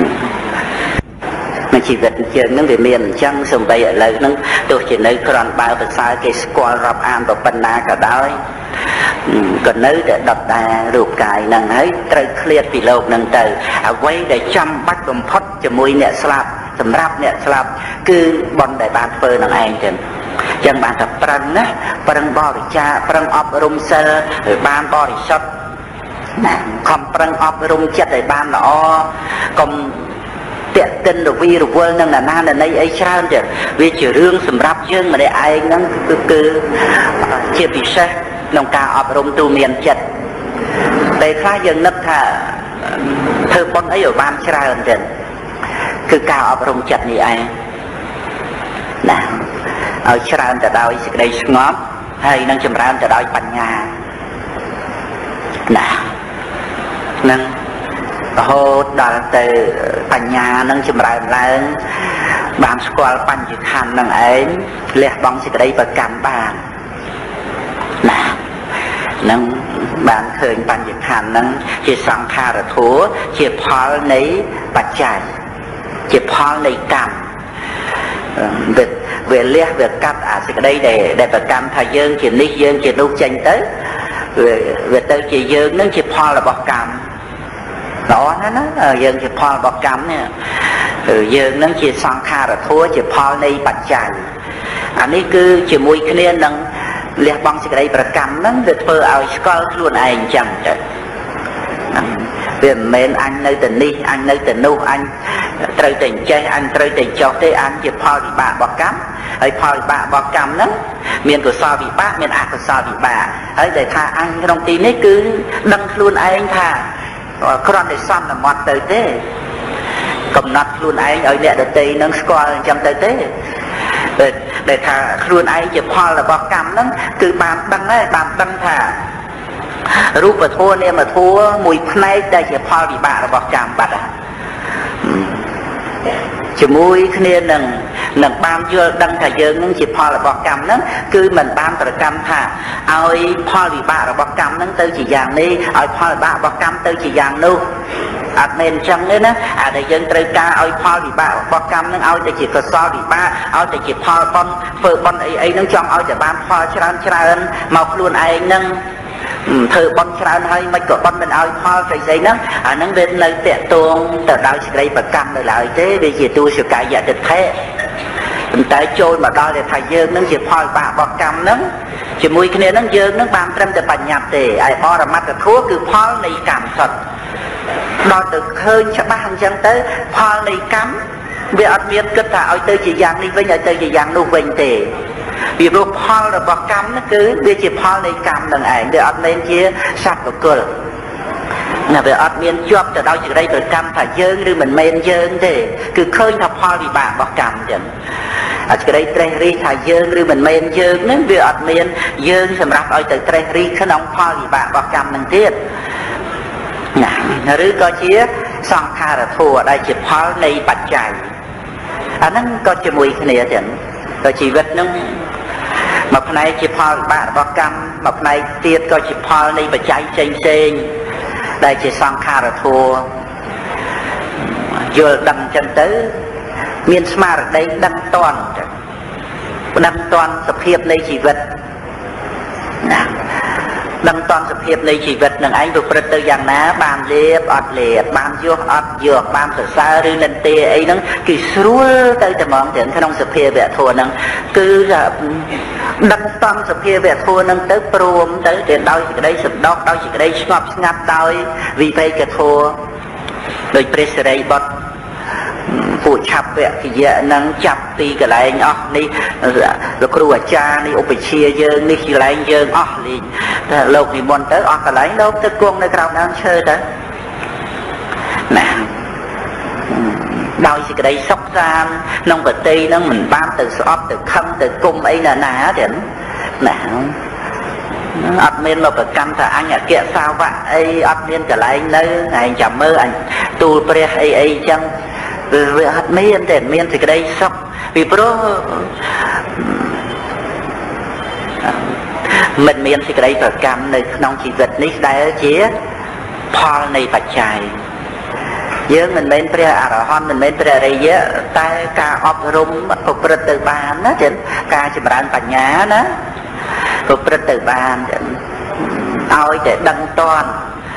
នៅជីវិតយើងហ្នឹងវាមានអញ្ចឹងសំបីឥឡូវហ្នឹងទោះជានៅក្រន់បើប្រសើរគេស្គាល់រាប់អានប៉ុណ្ណាក៏ដោយក៏នៅតែដុតដែររូបកាយហ្នឹងហើយត្រូវឃ្លាតពីលោកហ្នឹងទៅអ្វីដែលចាំបាច់បំផុតជាមួយអ្នកស្លាប់សម្រាប់អ្នកស្លាប់គឺបុណ្យដែលបានធ្វើនឹងឯងទៅ chẳng bạn tập prăng á prăng bò để cha prăng ọp rung sơ rồi ban bò để sót không prăng ọp rung chất để ban nó còn tiện tin được vi được vơi năng là na là nay ấy sao chứ vì chỉ riêng sầm ráp dương mà để ai ngăn cứ cứ chia bị xe nông ca ọp rung tu miền chất để khai dân nấp thà thơ con ấy ở ban sao hơn chứ cứ cao ọp rung chất như ai nè ở sao từ đâu sẽ đây ngóp hay năng chìm ra từ đâu bành nhà nè năng hô đào từ bành nhà năng chìm ra lên bạn squal bành chỉ khăn năng ấy liệt bóng sẽ đây và cảm bạn nè năng bạn khởi bành chỉ khăn năng chỉ sang kha là thua chỉ phá lấy bạch chạy chỉ phá lấy cảm việc về liệt việc cắt à thì đây để để phải cam thời gian chỉ ní dương chỉ nấu chanh tới về về tới chỉ dương nó chỉ pha là bọc cam đó nó nó dương chỉ pha là bọc cam nè dương nó chỉ sang kha là thua chỉ pha này bạch chạy anh ấy cứ chỉ mùi cái này nâng liệt băng thì đây phải cam nó việc phơi ao coi luôn ai chẳng trời vì mình anh nơi tình đi anh nơi tình nu anh trời tình chơi anh trời tình cho thế anh chỉ phơi bị bạ bọc cắm ấy phơi bạ bọc cắm đó miền của sao bị bạ miền ác của sao bị bạ ấy để tha anh cái đồng tin ấy cứ đăng luôn anh thà con để xăm là mọt tới thế cầm nát luôn anh ở địa đầu tây nâng score trăm tới thế để để thà luôn anh chỉ phơi là bọc cắm đó cứ bàn đăng ấy bàn đăng thàรูปทั่วเนี่ยมาทั่วมวยในได้จะพอดีบาเราบอกจำบัดอ่ะจะมวยเนี่ยหนึ่งหนึ่งบามเยอะดังแต่เยอะนั่งจะพอเราบอกจำนั้นคือมันบามตระกรรมค่ะเอาพอดีบาเราบอกจำนั้นตัวchỉอย่างนี้เอาพอดีบาบอกจำตัวchỉอย่างนู้อาจเมนจังเลยนะอาจจะยังตระกาเอาพอดีบาบอกจำนั้นเอาแต่จิตกระซอดีบาเอาแต่จิตพอบอลเปิดบอลไอ้ไอ้นั่งจ้องเอาแต่บามพอชราชราเอิญมาพลุนไอ้นั่งเธอบอลชราให้ไม่กดบอลเป็นเอาพอใส่ใส่นั้นอันนั้นเป็นเลยเตะตัวแต่ดาวสิได้ประกันเลยเลยเจ๊ไปจีตัวสิกายอยากจะแท้แต่โจยมาได้เลยไทยเยอะนั่งจีพอยบาบอกกรรมนั้นจีมวยคะแนนนั่งเยอะนั่งบางเต็มแต่ปัญญาเตะไอ้พอระมัดแต่ทั่วคือพอในกรรมสดดอตึกเคยชะบ้านจังเตะพอในกรรมเบียดเมียนก็แต่เอาเตะจีอย่างนี้ไปเอาเตะจีอย่างนู้นไปเตะvìรูปพอเราบอกกรรมนั่นคือเดี๋ยวจะพอในกรรมนั่นเองเดี๋ยวอัดเล่นเชี่ยสัตว์ก็น่ะเดี๋ยวอัดเมียนจบจะได้จะได้เกิดกรรมถ่ายเยิงหรือมันเมนเยิงเด้คือเคยทำพอดีบาบอกกรรมจังอาจจะได้เตะรีถ่ายเยิงหรือมันเมนเยิงนั่นเดี๋ยวอัดเมียนเยิงสำหรับเอาแต่เตะรีขนมพอดีบาบอกกรรมนั่นเทียบน่ะหรือก็เชี่ยสองคาระทัวได้จะพอในปัจจัยอันนั้นก็จะมวยคะแนนจังก็ชีวิตนั่งมาภายในจีพอลบาบอกกรรมมาภายในเตียดก็จีพอลในปัจจัยเจงเจงได้จีสังขารทัวโยดังจันเตอเมียนสมาร์ได้ดังตอนดังตอนสเพียบในชีวิตนะดังตอนสเพียบในชีวิตหนึ่งไอ้บุปผาอย่างน้าบานเล็บอดเล็บบานยั่วอดเยือกบานเสือซาหรือนันเตไอ้นั่งกี่รู้เตยแต่มองถึงขนมสเพียแบบทัวนั่งคือแบบดังตอนสเพียแบบทัวนั่งเตยปรวมเตยเดินดาวจะได้สุดดอกดาวจะได้ชอบงับดาววีไปกับทัวโดยเปรสเรย์บอดผู้ชับเวะที่เยอะนั่งจับตีกับอะไรอ๋อนี่เราครูอาจารย์นี่อุปเชียเยอะนี่ขี้ไรเยอะอ๋อนี่แต่โลกนี่มันเตออ๋อกับไรโลกตะกวงในกราวนั่งเชิดนะน่ะđôi thì cái đây sốc ra nông vật tây nó mình ban từ shop từ khâm từ cung ấy là ná đến nè admin một cái căn thà anh ở kia sao vậy ấy admin cả lại nơi này chậm mơ anh tu pre ấy ấy chăng về admin để admin thì cái đây sốc vì pro mình miền thì cái đây phải cam nơi nông chỉ vật ní đây chế Paul này phải chạy dương mình men pre à hon mình men pre đây á tai ca ọp rum phụcประตูบานนะฉันการชำระปัญญานะphụcประตูบานฉันเอาแต่ดังตอน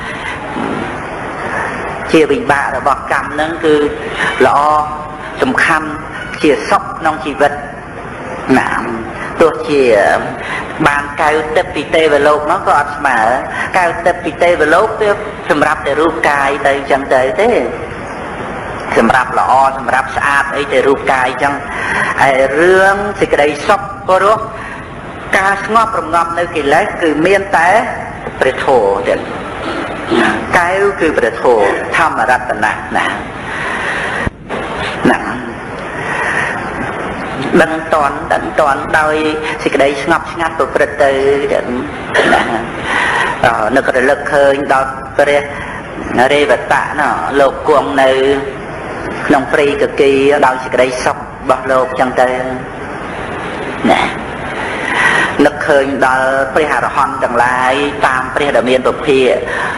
เชี่ยบิบะระบอกกรรมนั่นคือล้อสำคัญเชี่ยซอกน้องชีวิตหนามป tuột chỉ bàn cài tập bị tê về lốp nó có mà cài tập bị tê về lốp sầm rạp để rụp cài đây chẳng tới thế sầm rạp là o sầm rạp sạch ấy để rụp cài chẳng ai rương thì cái đây sốc có đúng ca ngọc rồng ngọc nơi kỳ lái cứ miên té bể thổ điện cái cứ bể thổ tham mà đặt nặng nặng nặng đăng toàn đăng toàn đôi thì cái đây ngọc ngắt của bể từ điện nó có lực hơn đó bể nó đây vật tạ nó lột cuồng nơi lòng free cực kỳ đôi thì cái đây sốc bọc lột trong tay nè lực khơi đó phải hà hòn chẳng lại tam phải đầm miền bậc phía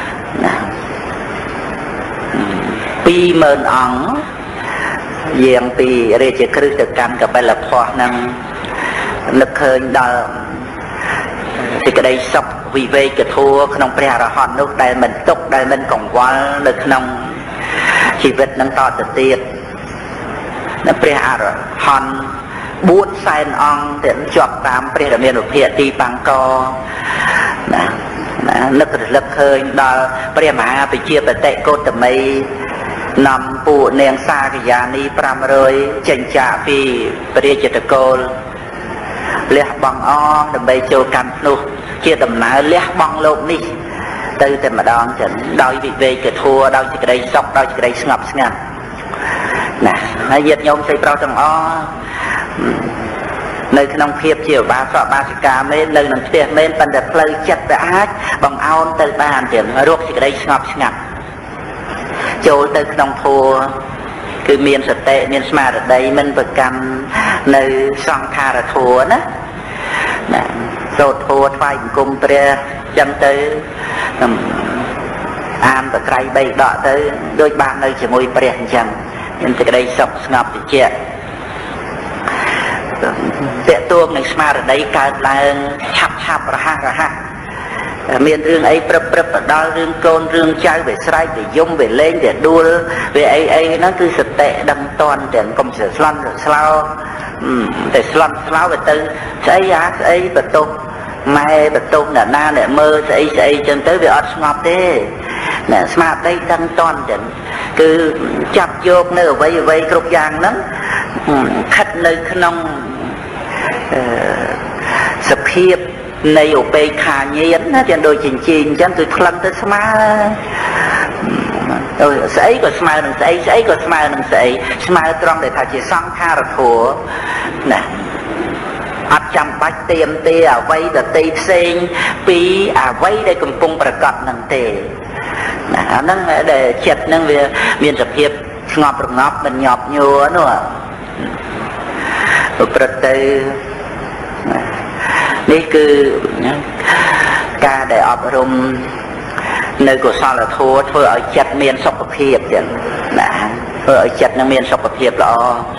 pi mơn ỏng giang pi để chỉ cứ được cănกับไปละพอนั่งlực khơi đó thì cái đây sọc vì về cái thua không phải hà hòn lúc đây mình tục đây mình còn quá lực không chỉ vật năng to tự tiệt nó phải hà hòn buôn sai ong để chọc tám bây giờ miền Việt đi bằng co lực lực hơi đó bây giờ mà bị chia về tệ cô tầm mấy nằm phụ nền xa cái nhà ni pram rồi chỉnh trả vì bây giờ chỉ cô liệt bằng o để bây giờ cắn luôn chia tầm nào liệt bằng lộn đi từ từ mà đón chỉnh đôi vị về cái thua đôi chỉ cái đây sọc đôi chỉ cái đây ngập ngập nè nó diệt nhôm xây bao tầng o nơi nông nghiệp chiều ba sọ baสิกา mấy nơi nông nghiệp mấy phần đẹp lời chặt đã bằng ao từ bàn tiền ruột thì cái đây ngọc ngập chỗ từ nông thua cứ miền sạch tệ miền smart ở đây mình vật cầm nơi song tha là thua đó rồi thua phai cùng pre chân tới an và cây bay đọ tới đôi bàn nơi chỉ môi pre chẳng nên từ cái đây sọc ngọc thì chết tệ tuông này smart ở đây cả là chập chập ra ha ra ha miền rừng ấy prep prep đó rừng côn rừng trái về sai về dung về lên để đua về ấy ấy nó cứ sạch tệ đâm toàn để công sự săn rồi sao để săn sao về từ ấy á ấy bật tung mai bật tung là na để mơ ấy ấy chân tới về ớt ngọt thế nè smart đây đâm toàn để cứ chập vô nơi vây vây cục giang lắm khách nơi không sập hiệp này ở bên khả nhiên á trên đôi chỉnh chỉnh chân tôi lăn tới smart rồi sấy có smart đừng sấy sấy có smart đừng sấy smart trong để thay chỉ sang tha rồi thua nè ắt chăm bách tiêm tê à vây để tê sen pi à vây để cùng pung bật cọt nằng tê nè nó để chật nó về miền sập hiệp ngọt rồi ngọt mình nhọp nhua nữa rồi bật têนี่คือการได้อบรมในกุศลธรรมเพื่อเอาจัดเมียนสุขภาพอย่างนะเพื่อเอาจัดนักเมียนสุขภาพแล้ว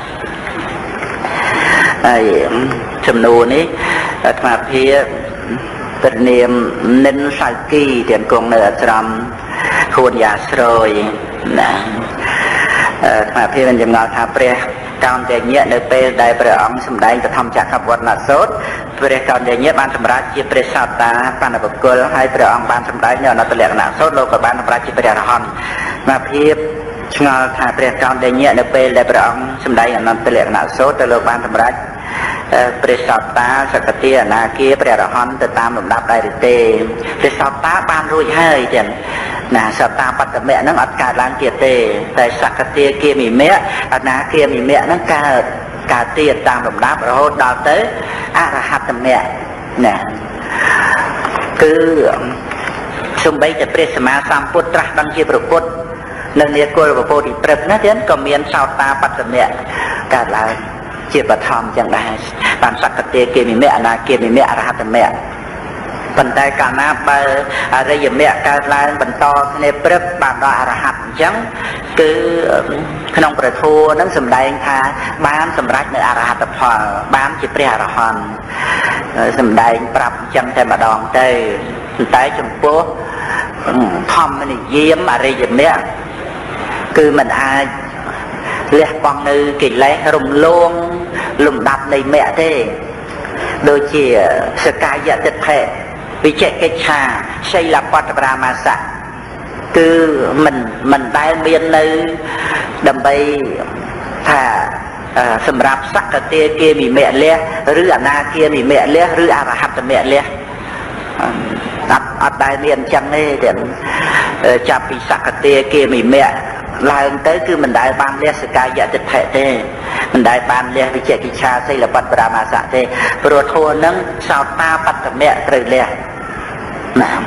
ไอ้จำนวนนี้มาเพียเป็นเนียมเน้นสายกีเดียนกงเนื้อจำควรยาสโรยนะมาเพียเป็นจำนวนทาเปรียการเดียเนี้ยในเปรได้ประองสมัยจะทำจากขับวัดนาโซดเปรการเดียเนี้ยบ้านสำราญจีเปรศาสตาปานบุกเกลให้ประองบ้านสำราญเนี่ยนัตเลียนาโซดโลกับบ้านสำราญจีเปรหอนมาเพียบชงาทาเปรการเดียเนี้ยในเปรได้ประองสมัยนัตเลียนาโซดโลบ้านสำราญเปรศาสตาสกัดเตียนาเกียเปรหอนจะตามลำดับได้หรือเตเปรศาสตาบ้านรุ่ยให้เจนนะสัตตาปัตตะเมะนั่งอัดการล้างเกียเตแต่สักกะเตียเกียมีเมะอันนาเกียมีเมะนั่งการการเตียตามลำดับเราดาวเตออารหัตเมะเนี่ยคือสมัยจะเปรสมาสามพุทธะดังเชียประพุทธนั่นเนี่ยกลัวประโพธิเปรตนั่นเองก็มีอันสัตตาปัตตะเมะการล้างเชียประทอมจังได้ตามสักกะเตียเกียมีเมะอันนาเกียมีเมะอรหัตเมะปัญญาการนับไปอะไรอย่างเนี้ยการไล่บรรทอในเปรียบบางดอรหัสจังคือขนมประทูนั่งสำได้ค่ะบ้านสำรักในอรหัตพอบ้านจิตเปรียรหันสำได้ปรับจังแต่มาดองเตยใต้จมปุ๊บทอมมันเยี่ยมอะไรอย่างเนี้ยคือมันอาเลี้ยบองในกินเล้รุ่มลวงลุ่มดับในแม่เท่ đôi chỉ sự cai dạ tịch thể vì chạy cái trà xây là quạt ra mà sạ cứ mình mình tay miên nơi đầm bay thà sầm rạp sắc cái tia kia bị mẹ lia rư à na kia bị mẹ lia rư à hạt mẹ lia đặt ở đại miền chẳng này để chạm bị sắc cái tia kia bị mẹ là tới cứ mình đại ban lia sự cai dạ tịch thể thế mình đại ban lia vì chạy cái trà xây là quạt ra mà sạ thế rồi thua nâng sao ta bắt mẹ từ lia nào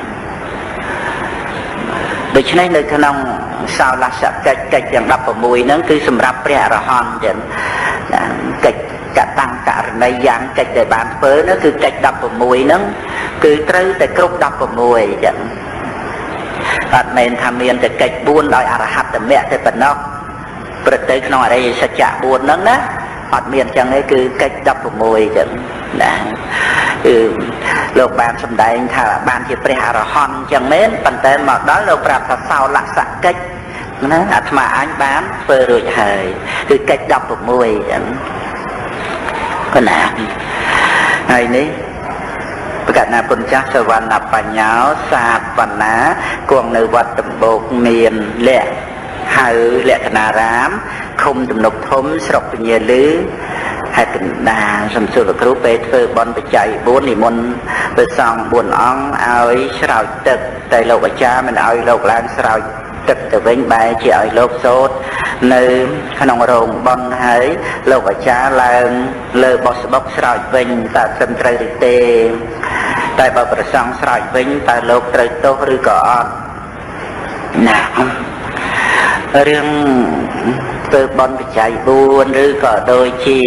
ដូច្នេះនៅក្នុងសោលសកិច្ចកិច្ចទាំងដប់ប្រាំមួយហ្នឹងគឺសម្រាប់ព្រះអរហន្តចឹងកិច្ចកតង្ករណីយ៉ាងកិច្ចដែលបានធ្វើនោះគឺកិច្ចដប់ប្រាំមួយហ្នឹងគឺត្រូវតែគ្រប់ដប់ប្រាំមួយចឹងអត់មែនថាមានតែកិច្ចបួនដោយអរហត្តមគ្គតែប៉ុណ្ណោះព្រឹកទៅក្នុងអរិយសច្ចៈបួនហ្នឹងណាអត់មានចឹងទេគឺកិច្ចដប់ប្រាំមួយចឹងណាគឺលោកបានសម្ដែងថាបានជាព្រះអរហន្តចឹងមែនប៉ុន្តែមកដល់លោកប្រាប់ថាសោលសកិច្ចណាអាត្មាអញបានធ្វើរួចហើយគឺកិច្ចដប់ប្រាំមួយចឹងប៉ុណ្ណាហើយនេះប្រកាសណាពុនចាស់សវណ្ណបញ្ញោសាទវណ្ណាគង់នៅវត្តដំបូកមានលក្ខហៅលក្ខណារាមឃុំទំនប់ធំស្រុកពញាលឺហើយកណ្ដាលសំសុលគ្រូពេលធ្វើបន់បច្ច័យបួននិមន្តព្រះសង្ឃបួនអង្គឲ្យស្រោចទឹកតែលោកអាចារ្យមិនឲ្យលោកឡើងស្រោចទឹកទៅវិញបែរជាឲ្យលោកសូត្រនៅក្នុងរោងបន់ហើយលោកអាចារ្យឡើងលើបោះស្បុកស្រោចវិញតើត្រឹមត្រូវឬទេតែបើព្រះសង្ឃស្រោចវិញតើលោកត្រូវទោសឬក៏អត់ណារឿងធ្វើបន់បច្ច័យបួនឬក៏ដូចជា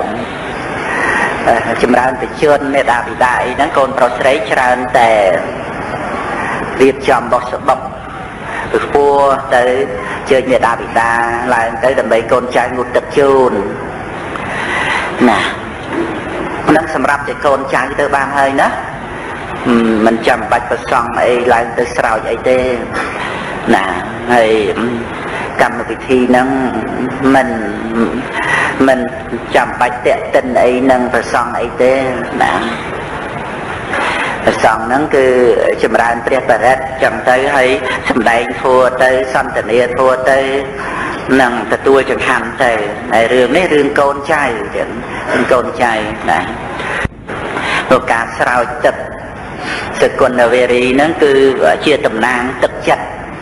ចម្រើនបជនមេដាបិតាអីហ្នឹងកូនប្រុសស្រីច្រើនតែរៀបចំបោះស្បុកពីពោះទៅជើញមេដាបិតាឡើងទៅដើម្បីកូនចៅងូតទឹកជូនណាហ្នឹងសម្រាប់តែកូនចៅទៅបានហើយណាមិនចាំបាច់ប្រសង់អីឡើងទៅស្រោចអីទេណាហើយកម្មវិធីហ្នឹងមិនមិនចាំបាច់តេតិនអីនឹងប្រសង់អីទេណាប្រសង់ហ្នឹងគឺចម្រើនព្រះបរិត្តចឹងទៅហើយសម្ដែងធัวទៅសន្តានាធัวទៅនឹងទទួលចង្ហាន់ទៅហើយរឿងនេះរឿងកូនចៅចឹងរឿងកូនចៅណាព្រោះការស្រោចទឹកសកុណវេរីហ្នឹងគឺជាតំណាងទឹកចិត្ត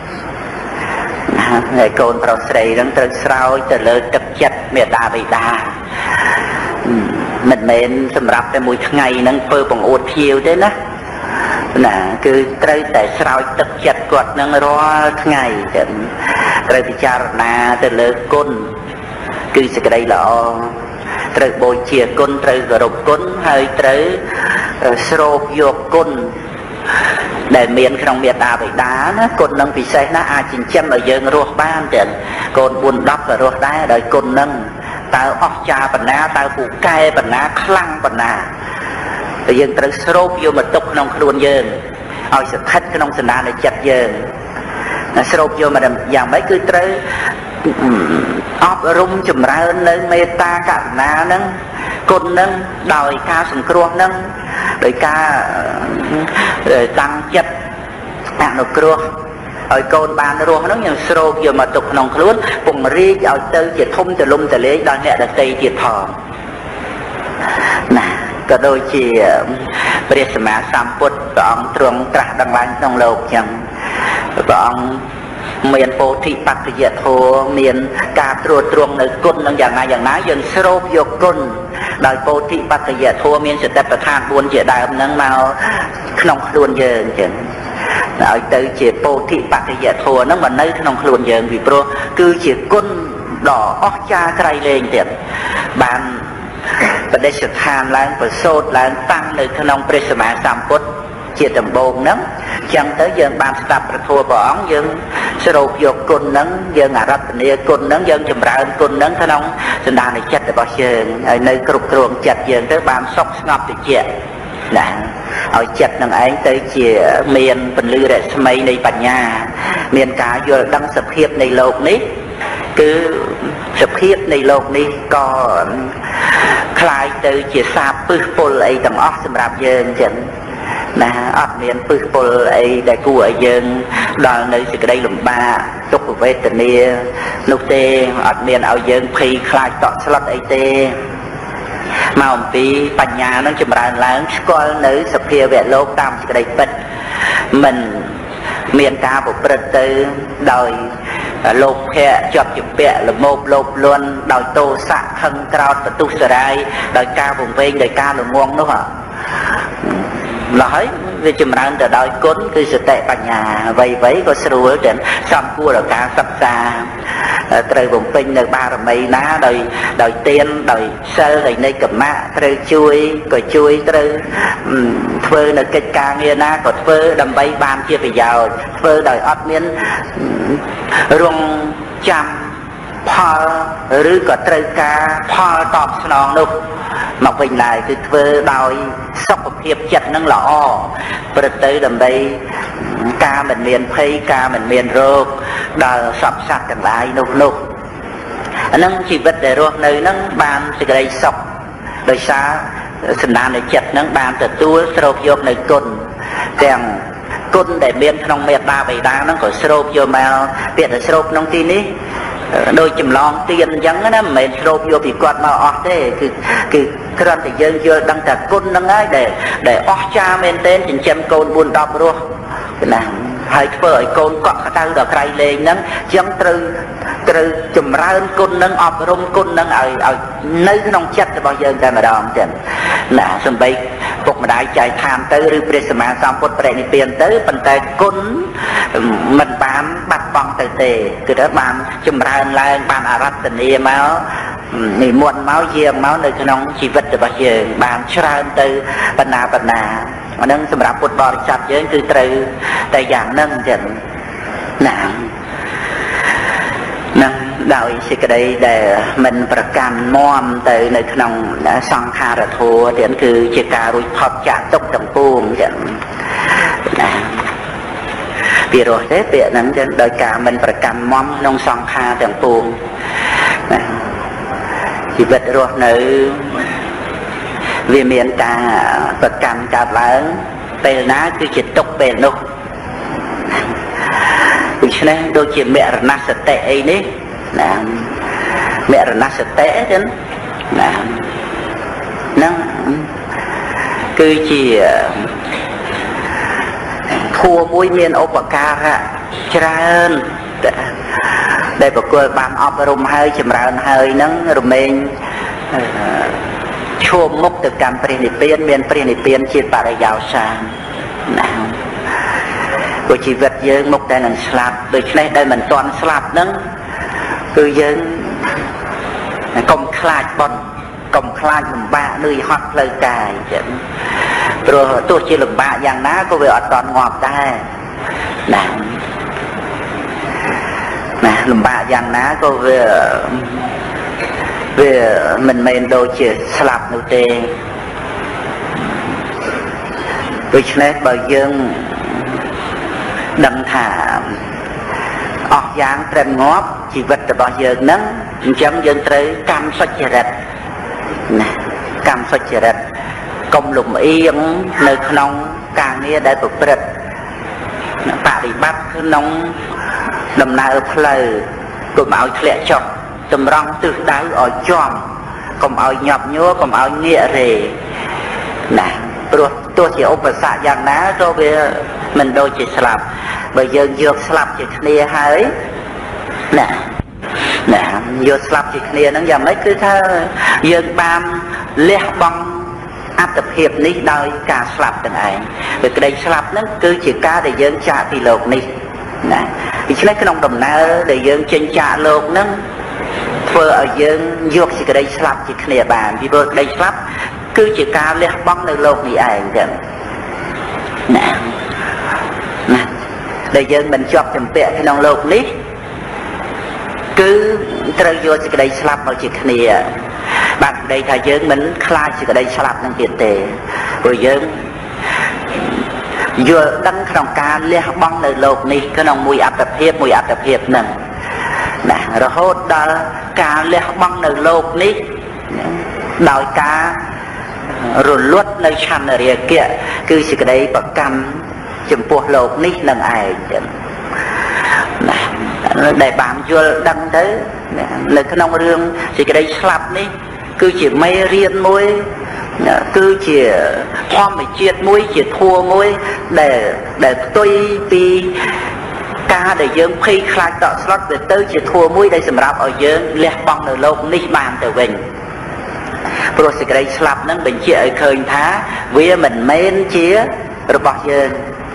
ហើយកូនប្រុសស្រីហ្នឹងត្រូវស្រោចទៅលើទឹកចិត្តមេដាបិតាមិនមែនសម្រាប់តែមួយថ្ងៃហ្នឹងធ្វើបង្អួតភៀវទេណាណាគឺត្រូវតែស្រោចទឹកចិត្តគាត់ហ្នឹងរាល់ថ្ងៃចឹងត្រូវពិចារណាទៅលើគុណគឺសេចក្តីល្អត្រូវបូជាគុណត្រូវគោរពគុណហើយត្រូវស្រូបយកគុណដែលមានក្នុងមេត្តាបិតាណាគុណនឹងពិសេសណាអាចចិញ្ចឹមឲ្យយើងរស់បានទាំងកូនបួនដប់ក៏រស់ដែរដោយគុណនឹងតើអស្ចារ្យបណ្ណាតើពូកែបណ្ណាខ្លាំងបណ្ណាតែយើងត្រូវស្រូបយកមកទុកក្នុងខ្លួនយើងឲ្យស្ថិតក្នុងសន្តាននៃចិត្តយើងស្រូបយកមកយ៉ាងម៉េចគឺត្រូវអប់រំចម្រើននៅមេត្តាករុណាហ្នឹងគុណហ្នឹងដោយការសង្គ្រោះហ្នឹងដោយការតាំងចិត្តអនុគ្រោះឲ្យកូនបានរស់ហ្នឹងយើងស្រូបយកមកទុកក្នុងខ្លួនពង្រីកឲ្យទៅជាធំទលំទលាយដល់អ្នកដទៃទៀតផងណាក៏ដូចជាព្រះសម្មាសម្ពុទ្ធព្រះអង្គទ្រង់ត្រាស់ដឹងឡើងក្នុងលោកចឹងព្រះអង្គមានពោធិបត្តិយធម៌មានការត្រួតត្រងនៅគុណនឹងយ៉ាងណាយ៉ាងណាយើងស្រូបយកគុណដោយពោធិបត្តិយធម៌មានសតិប្បដ្ឋានបួនជាដើមហ្នឹងមកក្នុងខ្លួនយើងចឹងឲ្យទៅជាពោធិបត្តិយធម៌ហ្នឹងមកនៅក្នុងខ្លួនយើងពីព្រោះគឺជាគុណដ៏អស្ចារ្យក្រៃលែងទៀតបានបដិស្ថានឡើងប្រសូតឡើងតាំងនៅក្នុងព្រះសម្មាសម្ពុទ្ធជាដំបូងហ្នឹងចឹងទៅយើងបានស្ដាប់ព្រះធម៌ព្រះអង្គយើងស្រូបយកគុណហ្នឹងយើងអារាធនាគុណហ្នឹងយើងចម្រើនគុណហ្នឹងក្នុងសន្តានចិត្តរបស់យើងហើយនៅគ្រប់គ្រងចិត្តយើងទៅបានសុខស្ងប់ត្រជាក់ណាឲ្យចិត្តនឹងឯងទៅជាមានពន្លឺរស្មីនៃបញ្ញាមានការយល់ដឹងសភាពនៃលោកនេះគឺសភាពនៃលោកនេះក៏คลายទៅជាសាបពឹសពុលអីទាំងអស់សម្រាប់យើងអញ្ចឹងណាអត់មានពឹសពុលអីដែលគួរឲ្យយើងដល់នៅសេចក្តីលំបាកទុក្ខវេទនានោះទេអត់មានឲ្យយើងភ័យខ្លាចតក់ស្លុតអីទេមកអំពីបញ្ញានឹងចម្រើនឡើងស្គាល់នៅសភាវៈលោកតាមសេចក្តីពិតមិនមានការប្រព្រឹត្តទៅដោយលោភៈជាប់ជំពាក់លមោបលោភលន់ដោយទោសៈខឹងក្រោធបទុសរាយដោយការវង្វេងដោយការល្ងងនោះឡោះហើយវាចម្រើនទៅដោយគុណគឺសតិបញ្ញាអ្វីអ្វីក៏ស្រួលទាំងសំគួរដល់ការសិក្សាត្រូវបំពេញនៅបារមីណាដោយដោយទានដោយសិលដោយនៃកម្មៈត្រូវជួយក៏ជួយត្រូវធ្វើនៅកិច្ចការងារណាក៏ធ្វើដើម្បីបានជាប្រយោជន៍ធ្វើដោយអត់មានរងចាំផលឬក៏ត្រូវការផលតបស្នងនោះមកវិញឡើយគឺធ្វើដោយសុខភាពចិត្តនឹងល្អព្រឹកទៅដើម្បីការមិនមានភ័យការមិនមានរោគដល់សពសត្វទាំងឡាយនោះនោះអានឹងជីវិតដែលរស់នៅនឹងបានសេចក្តីសុខដោយសារសន្តាននៃចិត្តនឹងបានទទួលស្រូបយកនៅគុណទាំងគុណដែលមានក្នុងមេត្តាបិតានឹងក៏ស្រូបយកមកពាក្យតែស្រូបក្នុងទីនេះដោយចម្លងទៀនអញ្ចឹងណាមិនមែនស្រូបយកពីគាត់មកអស់ទេគឺគឺគ្រាន់តែយើងយល់ដឹងតែគុណហ្នឹងហើយដែលដែលអស់ចាមែនទែនចិញ្ចឹមកូនបួនដប់រស់ណាហើយធ្វើឲ្យកូនកក់ក្ដៅដល់ក្រៃលែងហ្នឹងអញ្ចឹងត្រូវត្រូវចម្រើនគុណហ្នឹងអប់រំគុណហ្នឹងឲ្យឲ្យនៅក្នុងចិត្តរបស់យើងតែម្ដងចឹងណាសំបីពុកម្ដាយចែកឋានទៅឬព្រះសម្មាសម្ពុទ្ធបរិនិព្វានទៅប៉ុន្តែគុណមិនបានបាត់បង់ទៅទេគឺថាបានចម្រើនឡើងបានអារតនាមកនិមន្តមកយាងមកនៅក្នុងជីវិតរបស់យើងបានច្រើនទៅបណ្ណាបណ្ណាអានឹងសម្រាប់ពុទ្ធបរិស័ទយើងគឺត្រូវតែយ៉ាងហ្នឹងចឹងណានឹងដោយសេចក្តីដែលមិនប្រកាន់មមទៅនៅក្នុងសង្ខារធម៌ទៀតគឺជាការរួចផុតចាកទុក្ខទាំងពួងចឹងណាពីរោះទេពាក្យហ្នឹងចឹងដោយការមិនប្រកាន់មមក្នុងសង្ខារទាំងពួងណាជីវិតរស់នៅវាមានការប្រកាន់កើតឡើងពេលណាគឺជាទុក្ខពេលនោះដូច្នេះដូចជាមរណសតិអីនេះណាមរណសតិចឹងណាហ្នឹងគឺជាធัวមួយមានឧបការៈច្រើនដែលបកគលបានអប់រំហើយចម្រើនហើយហ្នឹងរមែងឈោមមុខទៅកម្មព្រះនិព្វានមានព្រះនិព្វានជាបរិយោសានណាព្រោះជីវិតយើងមុខតែនឹងស្លាប់ដូច្នេះដែលមិនទាន់ស្លាប់ហ្នឹងគឺយើងកុំខ្លាចបន់កុំខ្លាចលំបាកនឿយហត់ផ្លូវកាយចឹងព្រោះទោះជាលំបាកយ៉ាងណាក៏វាអត់ទាន់ងាប់ដែរណាណាលំបាកយ៉ាងណាក៏វាវាមិនមែនដូចជាស្លាប់នោះទេដូច្នេះបើយើងដឹងថាអស់យ៉ាងត្រឹមងាប់ជីវិតរបស់យើងហ្នឹងអញ្ចឹងយើងត្រូវកម្មសុចរិតណាកម្មសុចរិតកុំលំអៀងនៅក្នុងការងារដែលប្រព្រឹត្តបប្រតិបត្តិក្នុងដំណើរផ្លូវកុំឲ្យធ្លាក់ចុះតម្រង់ទិសដៅឲ្យចំកុំឲ្យញាប់ញ័រកុំឲ្យងាករេណាព្រោះទោះជាឧបសគ្គយ៉ាងណាក៏វាមិនដូចជាស្លាប់បើយើងយកស្លាប់ជាគ្នាហើយណាណាយកស្លាប់ជាគ្នាហ្នឹងយ៉ាងម៉េចគឺថាយើងបានលះបង់អត្តភាពនេះដោយការស្លាប់ទាំងឯងពេលក្តីស្លាប់ហ្នឹងគឺជាការដែលយើងចាកពីโลกនេះណាដូច្នេះក្នុងដំណើរដែលយើងចេញចាកโลกហ្នឹងធ្វើឲ្យយើងយកសេចក្តីស្លាប់ជាគ្នាបានពីព្រោះក្តីស្លាប់គឺជាការលះបង់នៅโลกនេះឯងចឹងណាណាដែលយើងមិនជាប់ជំពាក់ក្នុងโลกនេះគឺត្រូវយកសេចក្តីស្លាប់មកជាគ្នាបាទក្តីថាយើងមិនខ្លាចសេចក្តីស្លាប់នឹងទៀតទេព្រោះយើងយល់ដឹងក្នុងការលះបង់នៅโลกនេះក្នុងមួយអត្តភាពមួយអត្តភាពហ្នឹងណារហូតដល់ការលះបង់នៅโลกនេះដោយការរលត់នៅឆន្ទរាគៈគឺសេចក្តីប្រកម្មចំពោះលោកនេះនឹងឯងចឹងណាដែលបានយល់ដឹងទៅនៅក្នុងរឿងសេចក្តីស្លាប់នេះគឺជាមេរៀនមួយគឺជាធម្មជាតិមួយជាធัวមួយដែលដែលផ្ទុយពីការដែលយើងភ័យខ្លាចតក់ស្លុតទៅទៅជាធัวមួយដែលសម្រាប់ឲ្យយើងលះបង់នៅលោកនេះបានទៅវិញព្រោះសេចក្តីស្លាប់នឹងបញ្ជាក់ឲ្យឃើញថាវាមិនមែនជារបស់យើង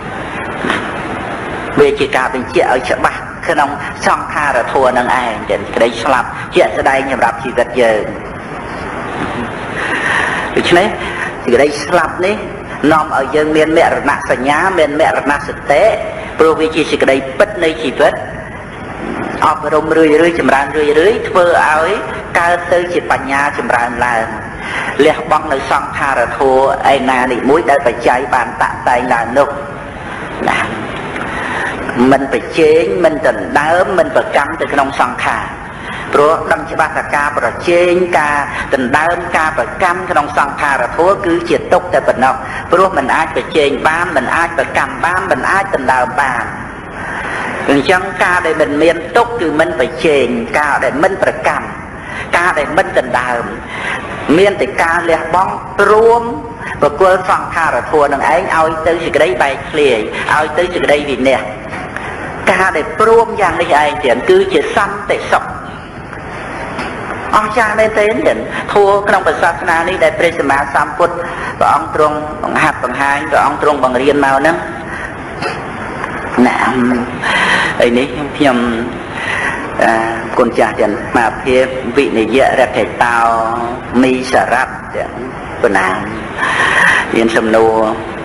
វាជាការបញ្ជាក់ឲ្យច្បាស់ក្នុងសង្ខារធัวនឹងឯងតែសេចក្តីស្លាប់ជាក់ស្ដែងសម្រាប់ជីវិតយើងដូច្នេះសេចក្តីស្លាប់នេះនាំឲ្យយើងមានមរណសញ្ញាមានមរណសតិព្រោះវាជាសេចក្តីពិតនៃជីវិតអប់រំរឿយរឿយចម្រើនរឿយរឿយធ្វើឲ្យកើតទៅជាបញ្ញាចម្រើនឡើងលះបង់នៅសង្ខារធัวឯណានេះមួយដែលបច្ច័យបានតាក់តែងឡើងនោះណាមិនប្រជែងមិនដណ្ដើមមិនប្រកម្មទៅក្នុងសង្ខារព្រោះដឹងច្បាស់ថាការប្រជែងការដណ្ដើមការប្រកម្មក្នុងសង្ខារធัวគឺជាទុកតែប៉ុណ្ណោះព្រោះមិនអាចប្រជែងបានមិនអាចប្រកម្មបានមិនអាចដណ្ដើមបានអញ្ចឹងការដែលមិនមានទុកគឺមិនប្រជែងការដែលមិនប្រកម្មការដែលមិនដណ្ដើមមានតែការលះបង់ព្រមបកលសង្ខារធัวនឹងឯងឲ្យទៅសេចក្តីបែកធ្លាយឲ្យទៅសេចក្តីវិន័យការដែលព្រមយ៉ាងនេះឯងទៀតគឺជាសន្តិសុខអស្ចារ្យមែនទេធัวក្នុងពុទ្ធសាសនានេះដែលព្រះសម្មាសម្ពុទ្ធព្រះអង្គទ្រង់បង្ហាត់បង្ហាញព្រះអង្គទ្រង់បង្រៀនមកហ្នឹងណាអីនេះខ្ញុំអឺគុណចាស់ទាំងមាភិបវិនិយរដ្ឋតោមីសារ៉ាត់ទាំងបណ្ណាមានសំណួរ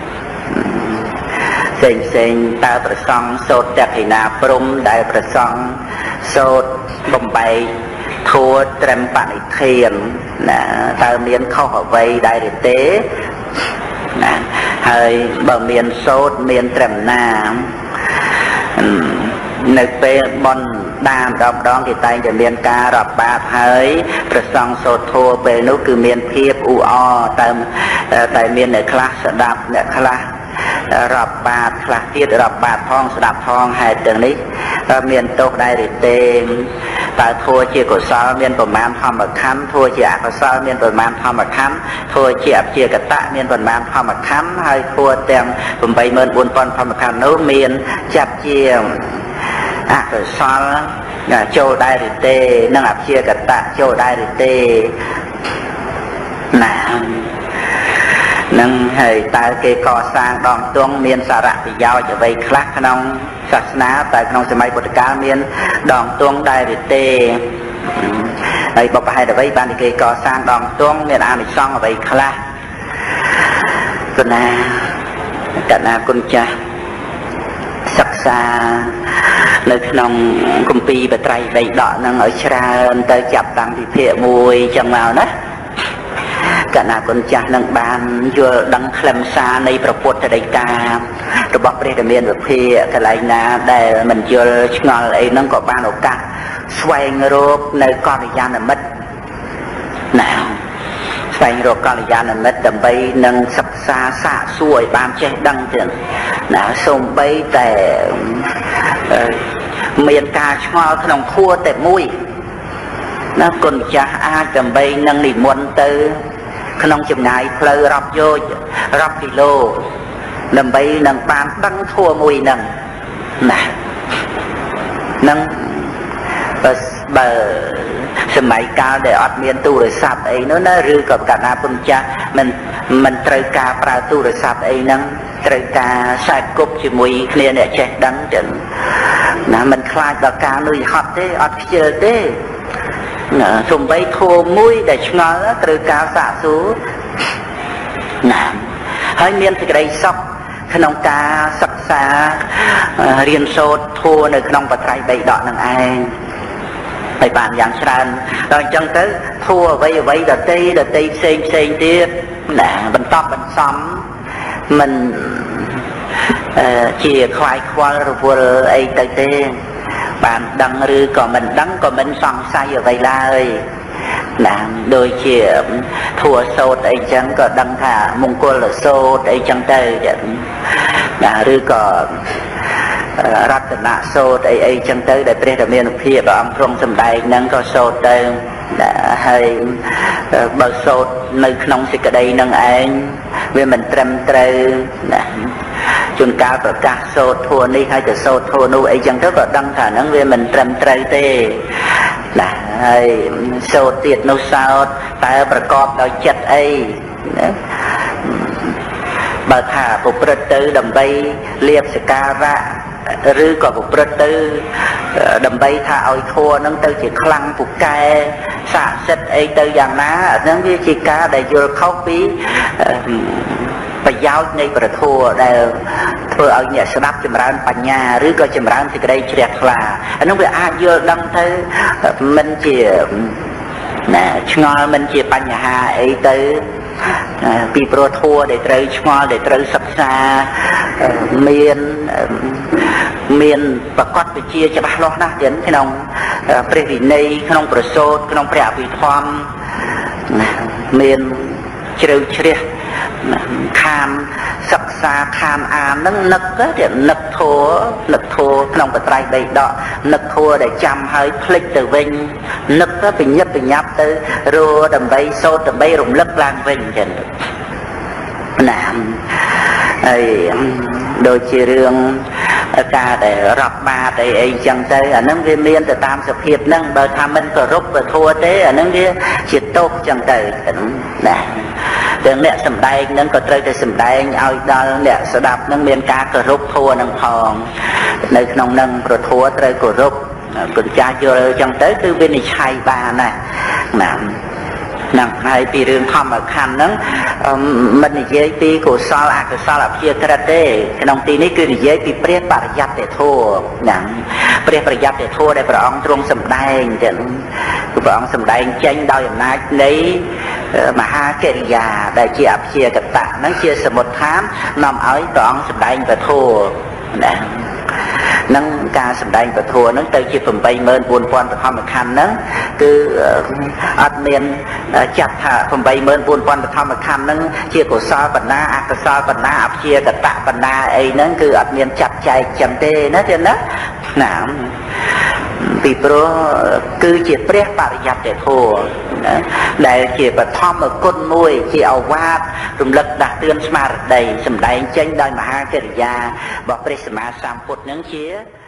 ផ្សេងផ្សេងតើប្រសង់សូត្រតេណាព្រំដែលប្រសង់សូត្របំបែកធัวត្រឹមបនិធានណាតើមានខុសអ្វីដែរឬទេណាហើយបើមានសូត្រមានត្រឹមណានៅពេលបន់ដាម្ដងម្ដងគេតែងតែមានការរាប់បាតហើយប្រសង់សូត្រធัวពេលនោះគឺមានភាពអ៊ូអតែតែមានអ្នកខ្លះស្ដាប់អ្នកខ្លះរាប់បាតខ្លះទៀតរាប់បាតផងស្ដាប់ផងហេតុទាំងនេះមានទោសដែរឬទេតើធัวជាកុសលមានប្រមាណធម្មខណ្ឌធัวជាអកុសលមានប្រមាណធម្មខណ្ឌធัวជាអព្យាកតៈមានប្រមាណធម្មខណ្ឌហើយធัวទាំង eight thousand four hundred ធម្មខណ្ឌនោះមានចាប់ជាអកុសលចូលដែរឬទេនិងអព្យាកតៈចូលដែរឬទេណានឹងហើយតើគេកសាងដងទង់មានសារៈប្រយោជន៍អ្វីខ្លះក្នុងសាសនាតែក្នុងសម័យពុទ្ធកាលមានដងទង់ដែរឬទេហើយបបហេតុអ្វីបានគេកសាងដងទង់មានអានិសង្សអ្វីខ្លះគណាកណាគុណចាស់សិក្សានៅក្នុងគម្ពីរបត្រៃបិដកនឹងឲ្យច្រើនទៅចាប់តាំងពីភាគមួយចឹងមកណាកណាគុណចាស់នឹងបានយល់ដឹងខ្លឹមសារនៃព្រះពុទ្ធដីការបស់ព្រះរាមាវិភាកន្លែងណាដែលមិនយល់ឆ្ងល់អីហ្នឹងក៏បានឱកាសស្វែងរកនៅកល្យាណមិត្តណាស្វែងរកកល្យាណមិត្តដើម្បីនឹងសិក្សាសាកសួរឲ្យបានចេះដឹងទៀតណាសូម្បីតែមានការឆ្ងល់ក្នុងខួរតែមួយណាគុណចាស់អាចដើម្បីនឹងនិមន្តទៅក្នុងចម្ងាយផ្លូវរាប់យោជរាប់គីឡូដើម្បីនឹងបានដឹងធัวមួយហ្នឹងណានឹងបើបើសម័យកាលដែលអត់មានទូរស័ព្ទអីនោះណាឬក៏កណាពុនចាស់មិនមិនត្រូវការប្រើទូរស័ព្ទអីហ្នឹងត្រូវការខ្សែគប់ជាមួយគ្នាអ្នកចេះដឹងចឹងណាមិនខ្លាចដល់ការនឿយហត់ទេអត់ខ្ជិលទេណាសំបីធัวមួយដែលឆ្ងល់ត្រូវការសាកសួរណាហើយមានសេចក្តីសុខក្នុងការសិក្សារៀនសូត្រធัวនៅក្នុងបត្រៃបិដកនឹងឯងហើយបានយ៉ាងច្រើនដល់អញ្ចឹងទៅធัวអ្វីអ្វីដតីដតីផ្សេងផ្សេងទៀតណាបន្តបន្សំមិនជាខ្វាយខ្វល់រវល់អីទៅទេបានដឹងឬក៏មិនដឹងក៏មិនសង្ស័យអ្វីឡើយណាដូចជាធัวសោតអីចឹងក៏ដឹងថាមង្គលសោតអីចឹងទៅណាឬក៏រតនសោតអីអីចឹងទៅដែលព្រះរាមានុភាពព្រះអង្គទ្រង់សម្ដែងហ្នឹងក៏សោតទៅហើយបើសោតនៅក្នុងសេចក្តីនឹងឯងវាមិនត្រឹមត្រូវណាជួនកាលប្រកាសសោតធัวនេះហើយទៅសោតធัวនោះអីចឹងទៅក៏ដឹងថាហ្នឹងវាមិនត្រឹមត្រូវទេណាហើយសោតទៀតនោះសោតតែប្រកបដោយចិត្តអីណាបើថាប្រព្រឹត្តទៅដើម្បីលៀបសការៈឬក៏ប្រព្រឹត្តទៅដើម្បីថាឲ្យធัวហ្នឹងទៅជាខ្លាំងពូកែស័ក្តិសិទ្ធិអីទៅយ៉ាងណាអាហ្នឹងវាជាការដែលយល់ខុសពីប្រយោជន៍នៃព្រះធម៌ដែលធ្វើឲ្យអ្នកស្ដាប់ចម្រើនបញ្ញាឬក៏ចម្រើនសេចក្តីជ្រះថ្លាអានោះវាអាចយល់ដឹងទៅមិនជាណាឆ្ងល់មិនជាបញ្ហាអីទៅពីព្រោះធម៌ដែលត្រូវឆ្ងល់ដែលត្រូវសិក្សាមានមានប្រកបវិជ្ជាច្បាស់លាស់ណាស់ទៀតក្នុងព្រះវិន័យក្នុងប្រសូតក្នុងព្រះអភិធម្មមានជ្រៅជ្រះខានសិក្សាខានអាននឹងនឹកទៅនឹកធัวនឹកធัวក្នុងបត្រៃដីដកនឹកធัวដែលចាំហើយភ្លេចទៅវិញនឹកទៅបញ្ញាប់បញ្ញាប់ទៅរੂដើម្បីសូត្រដើម្បីរំលឹកឡើងវិញចឹងណាហើយដូចជារឿងការដែលរាប់បាតអីអីចឹងទៅអានឹងវាមានទៅតាមសភាពហ្នឹងបើថាមិនគោរពពធទេអានឹងវាជាទោសចឹងទៅណាទាំងអ្នកសម្ដែងហ្នឹងក៏ត្រូវតែសម្ដែងឲ្យដល់អ្នកស្ដាប់ហ្នឹងមានការគោរពធម៌ហ្នឹងផងនៅក្នុងហ្នឹងប្រធម៌ត្រូវគោរពគុណចាស់យល់ចឹងទៅគឺវិនិច្ឆ័យបានណាណានឹងហើយពីរឿងធម្មខណ្ឌហ្នឹងមិននិយាយពីកុសលអកុសលអព្យាក្រឹតទេក្នុងទីនេះគឺនិយាយពីព្រះបរិយត្តិធម៌ហ្នឹងព្រះបរិយត្តិធម៌ដែលព្រះអង្គទ្រង់សម្ដែងចឹងគឺព្រះអង្គសម្ដែងចេញដោយអំណាចនៃមហាកិរិយាដែលជាអព្យាកតៈហ្នឹងជាសមុដ្ឋាននាំឲ្យព្រះអង្គសម្ដែងពធណានឹងការសម្ដែងពធហ្នឹងទៅជាeightម៉ឺនfourពាន់បឋមខណ្ឌហ្នឹងគឺអត់មានចាត់ថាeightម៉ឺនfourពាន់បឋមខណ្ឌហ្នឹងជាកុសលបណ្ណាអកុសលបណ្ណាអព្យាកតៈបណ្ណាអីហ្នឹងគឺអត់មានចាត់ចែកចឹងទេណាទេណាណាពីព្រោះគឺជាព្រះបរិយត្តិធម៌ដែលជាបឋមគុណមួយជាឱវាទរំលឹកដាស់តឿនស្មារតីសម្ដែងចេញដោយមហាកិរិយារបស់ព្រះសម្មាសម្ពុទ្ធនឹងជា